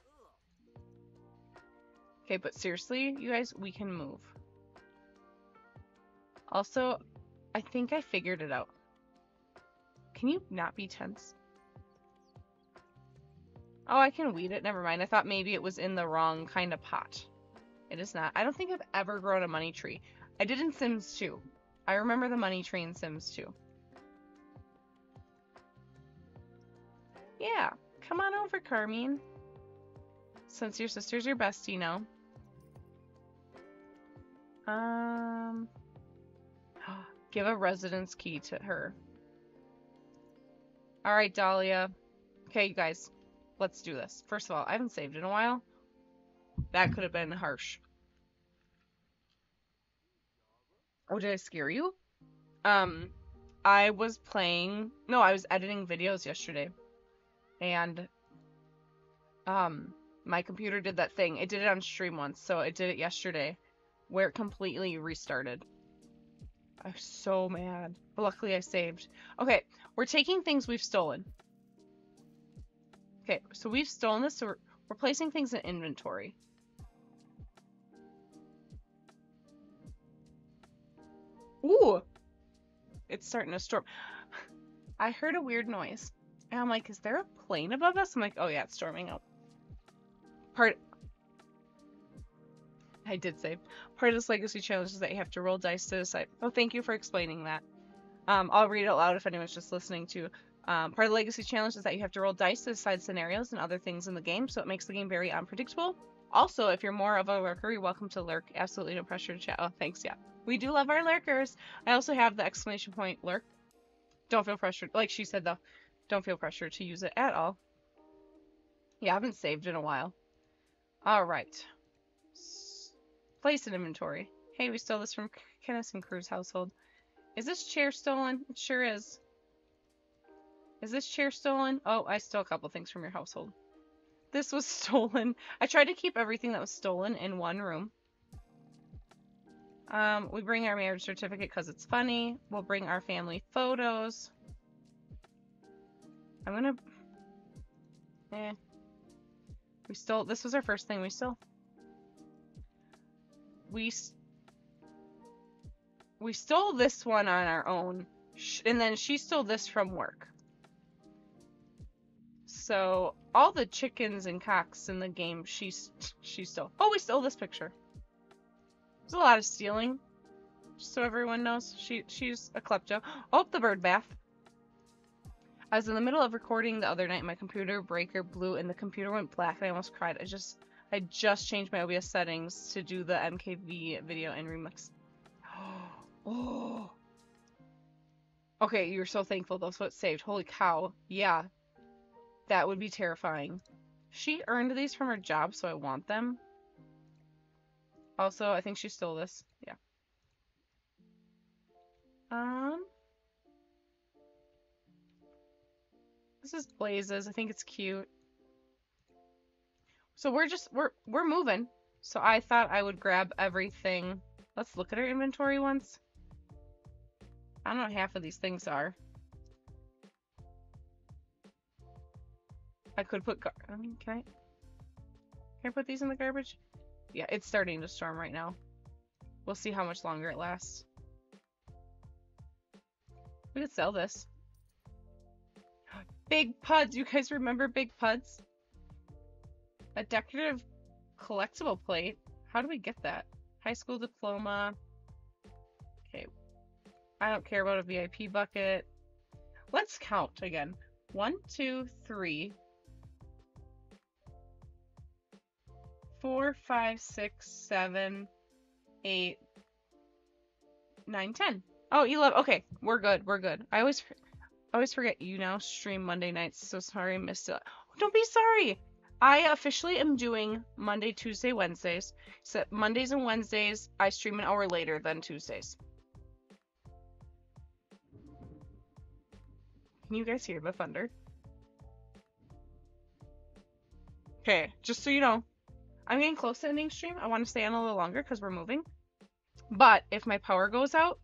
Okay, but seriously, you guys, we can move. Also, I think I figured it out. Can you not be tense? Oh, I can weed it. Never mind. I thought maybe it was in the wrong kind of pot. It is not. I don't think I've ever grown a money tree. I did in Sims two. I remember the money tree in Sims two. Yeah. Come on over, Carmine. Since your sister's your bestie now. Um... Give a residence key to her. Alright, Dahlia. Okay, you guys. Let's do this. First of all, I haven't saved in a while. That could have been harsh. Oh, did I scare you? Um, I was playing... No, I was editing videos yesterday. And... Um, my computer did that thing. It did it on stream once, so it did it yesterday. Where it completely restarted. I'm so mad. But luckily I saved. Okay, we're taking things we've stolen. Okay, so we've stolen this, so we're, we're placing things in inventory. Ooh! It's starting to storm. I heard a weird noise. And I'm like, is there a plane above us? I'm like, oh yeah, it's storming out. Part... I did say. Part of this legacy challenge is that you have to roll dice to decide. Oh, thank you for explaining that. Um, I'll read it out loud if anyone's just listening to. Um, part of the legacy challenge is that you have to roll dice to decide scenarios and other things in the game, so it makes the game very unpredictable. Also, if you're more of a lurker, you're welcome to lurk. Absolutely no pressure to chat. Oh, thanks, yeah. We do love our lurkers. I also have the exclamation point lurk. Don't feel pressured. Like she said, though, don't feel pressured to use it at all. Yeah, I haven't saved in a while. All right. Place in inventory. Hey, we stole this from Kenneth and Crew's household. Is this chair stolen? It sure is. Is this chair stolen? Oh, I stole a couple things from your household. This was stolen. I tried to keep everything that was stolen in one room. Um, we bring our marriage certificate because it's funny. We'll bring our family photos. I'm gonna... Eh. We stole... This was our first thing we stole. We... We stole this one on our own. And then she stole this from work. So, all the chickens and cocks in the game, she, she stole. Oh, we stole this picture. There's a lot of stealing. Just so everyone knows, she she's a klepto. Oh, the bird bath. I was in the middle of recording the other night. My computer breaker blew and the computer went black and I almost cried. I just, I just changed my O B S settings to do the M K V video and remix. Oh. Okay, you're so thankful that's what saved. Holy cow. Yeah. That would be terrifying. She earned these from her job, so I want them. Also, I think she stole this. Yeah. Um. This is Blaze's. I think it's cute. So we're just we're we're moving. So I thought I would grab everything. Let's look at our inventory once. I don't know what half of these things are. I could put gar I mean, can I can I put these in the garbage? Yeah, it's starting to storm right now. We'll see how much longer it lasts. We could sell this. Big Puds. You guys remember Big Puds? A decorative collectible plate. How do we get that? High school diploma. Okay. I don't care about a V I P bucket. Let's count again. One, two, three. Four, five, six, seven, eight, nine, ten. Oh, eleven. Okay, we're good. We're good. I always, I always forget you now stream Monday nights. So sorry I missed it. Don't be sorry. I officially am doing Monday, Tuesday, Wednesdays. So Mondays and Wednesdays, I stream an hour later than Tuesdays. Can you guys hear the thunder? Okay, just so you know, I'm getting close to ending stream. I want to stay on a little longer because we're moving. But if my power goes out,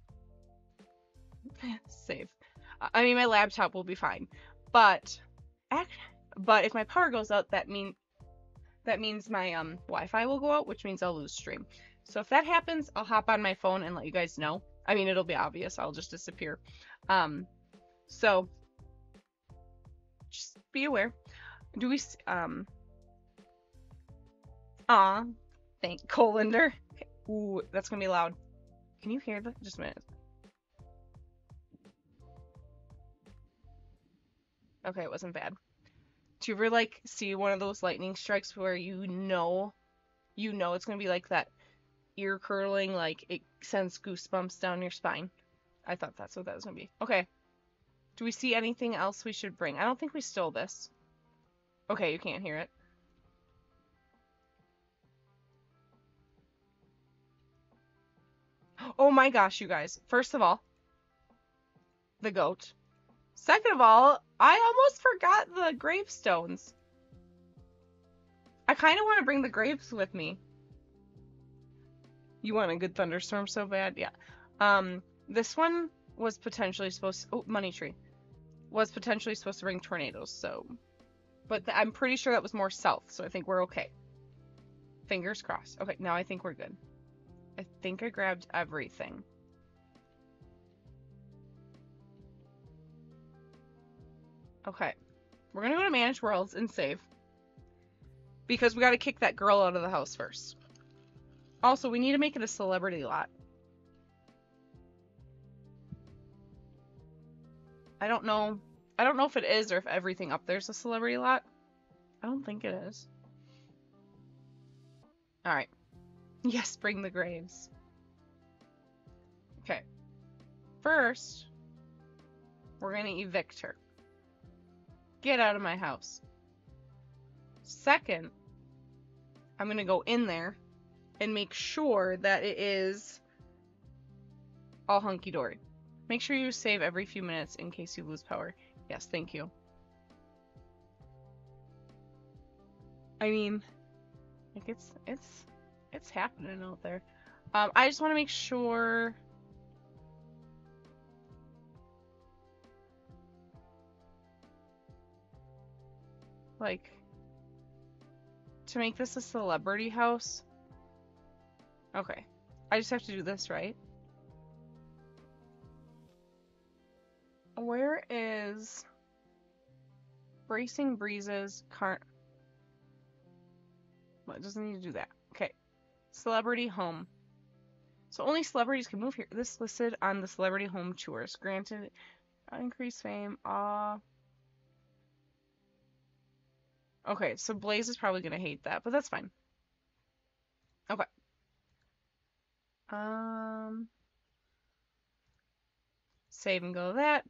save. I mean, my laptop will be fine. But, but if my power goes out, that mean that means my um Wi-Fi will go out, which means I'll lose stream. So if that happens, I'll hop on my phone and let you guys know. I mean, it'll be obvious. I'll just disappear. Um, so just be aware. Do we um? Aw, thank Colander. Okay. Ooh, that's gonna be loud. Can you hear that? Just a minute. Okay, it wasn't bad. Do you ever like see one of those lightning strikes where you know, you know it's gonna be like that ear curling, like it sends goosebumps down your spine? I thought that's what that was gonna be. Okay. Do we see anything else we should bring? I don't think we stole this. Okay, you can't hear it. Oh my gosh, you guys. First of all, the goat. Second of all, I almost forgot the gravestones. I kind of want to bring the graves with me. You want a good thunderstorm so bad? Yeah. Um, this one was potentially supposed to... Oh, money tree. Was potentially supposed to bring tornadoes, so... But I'm pretty sure that was more south, so I think we're okay. Fingers crossed. Okay, now I think we're good. I think I grabbed everything. Okay. We're gonna go to Manage Worlds and save. Because we gotta kick that girl out of the house first. Also, we need to make it a celebrity lot. I don't know. I don't know if it is or if everything up there's a celebrity lot. I don't think it is. Alright. Yes, bring the graves. Okay. First, we're gonna evict her. Get out of my house. Second, I'm gonna go in there and make sure that it is all hunky-dory. Make sure you save every few minutes in case you lose power. Yes, thank you. I mean, like it's it's it's happening out there. Um, I just want to make sure. Like, to make this a celebrity house. Okay. I just have to do this, right? Where is Bracing Breezes car? Well, it doesn't need to do that. Okay. Celebrity home. So only celebrities can move here. This listed on the celebrity home tours. Granted, increased fame. Ah. Uh... Okay, so Blaze is probably gonna hate that, but that's fine. Okay. Um, save and go that.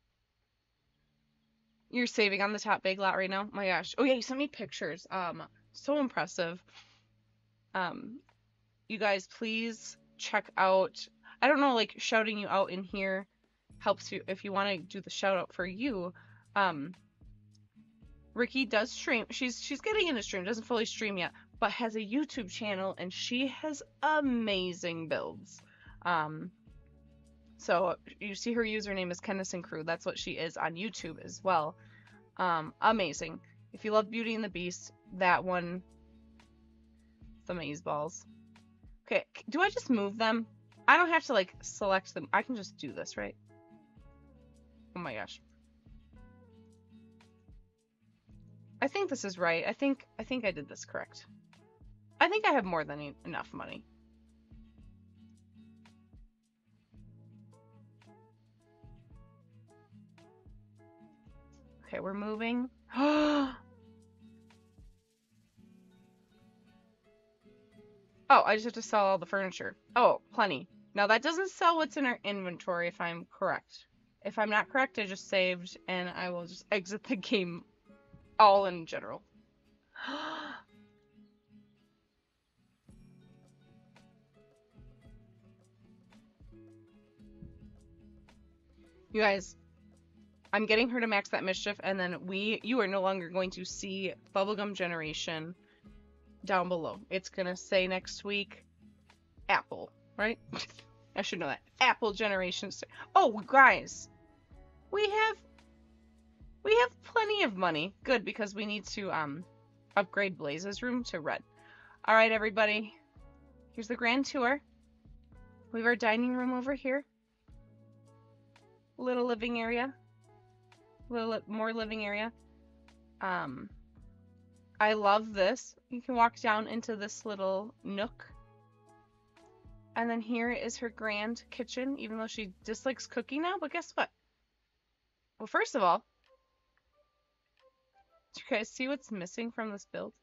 You're saving on the top big lot right now? My gosh. Oh yeah, you sent me pictures. Um, so impressive. Um, you guys please check out, I don't know, like shouting you out in here helps you if you want to do the shout out for you. Um, Ricky does stream. She's she's getting into stream, doesn't fully stream yet, but has a YouTube channel and she has amazing builds. Um, so you see her username is Kennison Crew. That's what she is on YouTube as well. Um, amazing. If you love Beauty and the Beast, that one, the maze balls. Okay, do I just move them? I don't have to like select them. I can just do this, right? Oh my gosh. I think this is right. I think I think I did this correct. I think I have more than e enough money. Okay, we're moving. Oh, I just have to sell all the furniture. Oh, plenty. Now that doesn't sell what's in our inventory if I'm correct. If I'm not correct, I just saved and I will just exit the game all in general. You guys, I'm getting her to max that mischief, and then we, you are no longer going to see Bubblegum Generation down below. It's gonna say next week, Apple, right? I should know that. Apple Generation. Oh, guys, we have, we have plenty of money. Good, because we need to um upgrade Blaze's room to red. All right, everybody. Here's the grand tour. We have our dining room over here. Little living area. Little more living area. Um, I love this. You can walk down into this little nook. And then here is her grand kitchen, even though she dislikes cooking now. But guess what? Well, first of all, do you guys see what's missing from this build?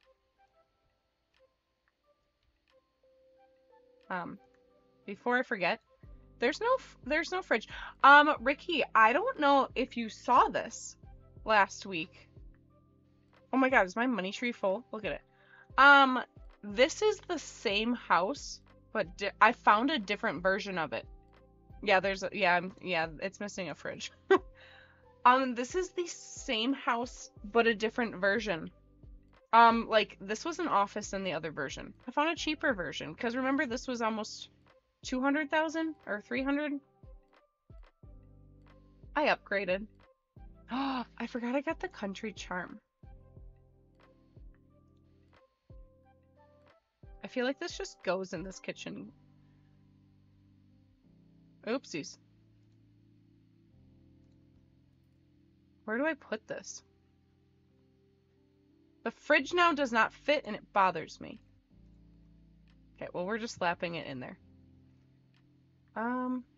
Um, before I forget, there's no there's no fridge. Um, Ricky, I don't know if you saw this last week. Oh my god, is my money tree full? Look at it. Um, this is the same house, but I found a different version of it. Yeah, there's a, yeah, I'm, yeah, it's missing a fridge. um, this is the same house, but a different version. Um, like, this was an office in the other version. I found a cheaper version, because remember this was almost two hundred thousand or three hundred? I upgraded. Oh, I forgot I got the country charm. I feel like this just goes in this kitchen. Oopsies. Where do I put this? The fridge now does not fit and it bothers me. Okay, well, we're just slapping it in there. Um.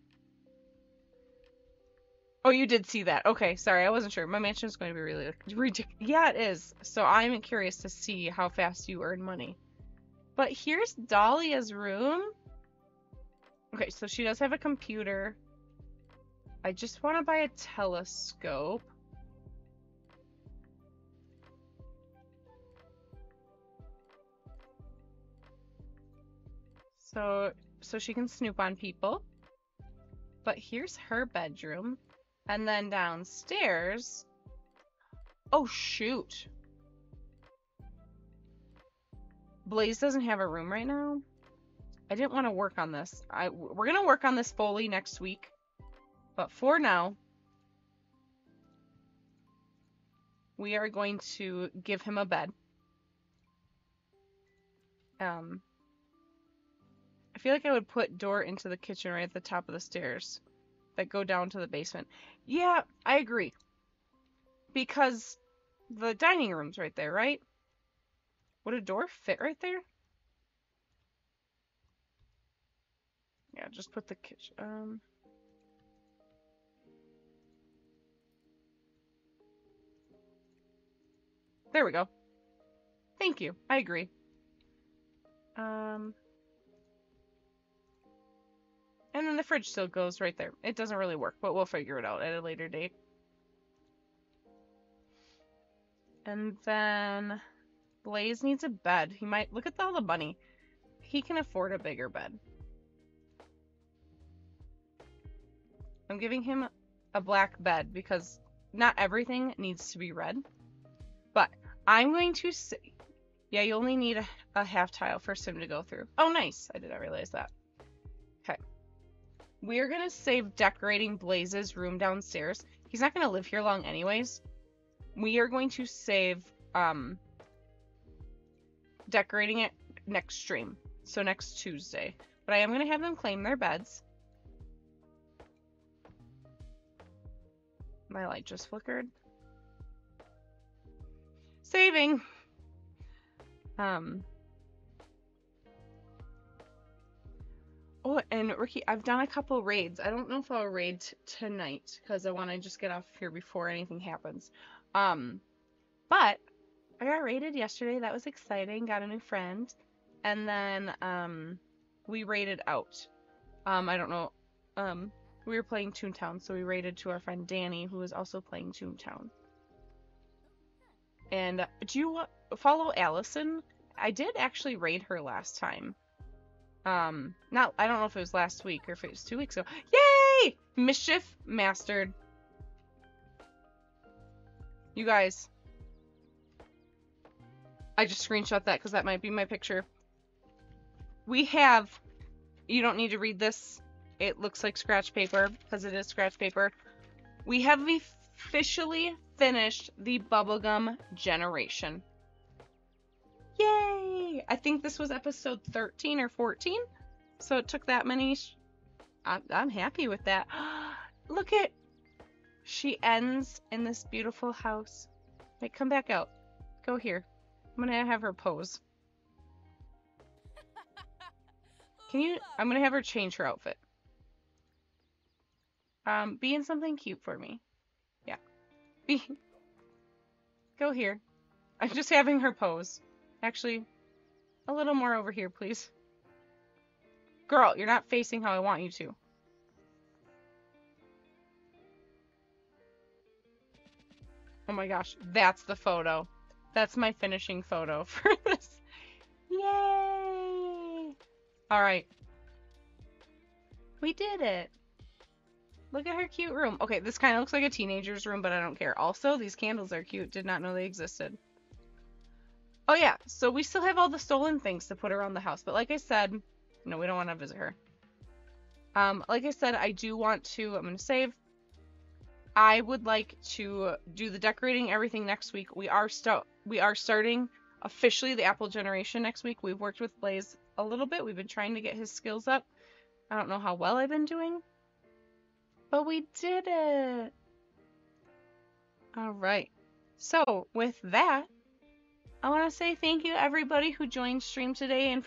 Oh, you did see that. Okay, sorry, I wasn't sure. My mansion is going to be really ridiculous. Yeah, it is. So I'm curious to see how fast you earn money. But here's Dahlia's room. Okay, so she does have a computer. I just want to buy a telescope. So, so she can snoop on people. But here's her bedroom. And then downstairs... Oh, shoot. Blaze doesn't have a room right now. I didn't want to work on this. I, we're going to work on this fully next week. But for now, we are going to give him a bed. Um, I feel like I would put door into the kitchen right at the top of the stairs that go down to the basement. Yeah, I agree. Because the dining room's right there, right? Would a door fit right there? Yeah, just put the kitchen. Um, there we go. Thank you. I agree. Um, And then the fridge still goes right there. It doesn't really work, but we'll figure it out at a later date. And then Blaze needs a bed. He might look at all the money. He can afford a bigger bed. I'm giving him a black bed because not everything needs to be red. But I'm going to say, yeah, you only need a, a half tile for Sim to go through. Oh, nice. I did not realize that. Okay. We're going to save decorating Blaze's room downstairs. He's not going to live here long anyways. We are going to save um, decorating it next stream. So next Tuesday. But I am going to have them claim their beds. My light just flickered. Saving. Um. Oh, and Ricky, I've done a couple raids. I don't know if I'll raid t tonight because I want to just get off here before anything happens. Um, but I got raided yesterday. That was exciting. Got a new friend, and then um, we raided out. Um, I don't know. Um, we were playing Toontown, so we raided to our friend Danny, who was also playing Toontown. And uh, do you uh, follow Allison? I did actually raid her last time. Um, not, I don't know if it was last week or if it was two weeks ago. Yay! Mischief mastered. You guys. I just screenshot that because that might be my picture. We have, you don't need to read this. It looks like scratch paper because it is scratch paper. We have officially finished the Bubblegum Generation. Yay! I think this was episode thirteen or fourteen. So it took that many. I'm, I'm happy with that. Look at. She ends in this beautiful house. Wait, come back out. Go here. I'm gonna have her pose. Can you? I'm gonna have her change her outfit. Um, be in something cute for me. Yeah. Be. Go here. I'm just having her pose. Actually, a little more over here, please. Girl, you're not facing how I want you to. Oh my gosh, that's the photo. That's my finishing photo for this. Yay! Alright. We did it. Look at her cute room. Okay, this kind of looks like a teenager's room, but I don't care. Also, these candles are cute. Did not know they existed. Oh yeah, so we still have all the stolen things to put around the house. But like I said, no, we don't want to visit her. Um, like I said, I do want to, I'm going to save. I would like to do the decorating everything next week. We are st we are starting officially the Apple Generation next week. We've worked with Blaze a little bit. We've been trying to get his skills up. I don't know how well I've been doing, but we did it. All right. So with that, I want to say thank you everybody who joined stream today and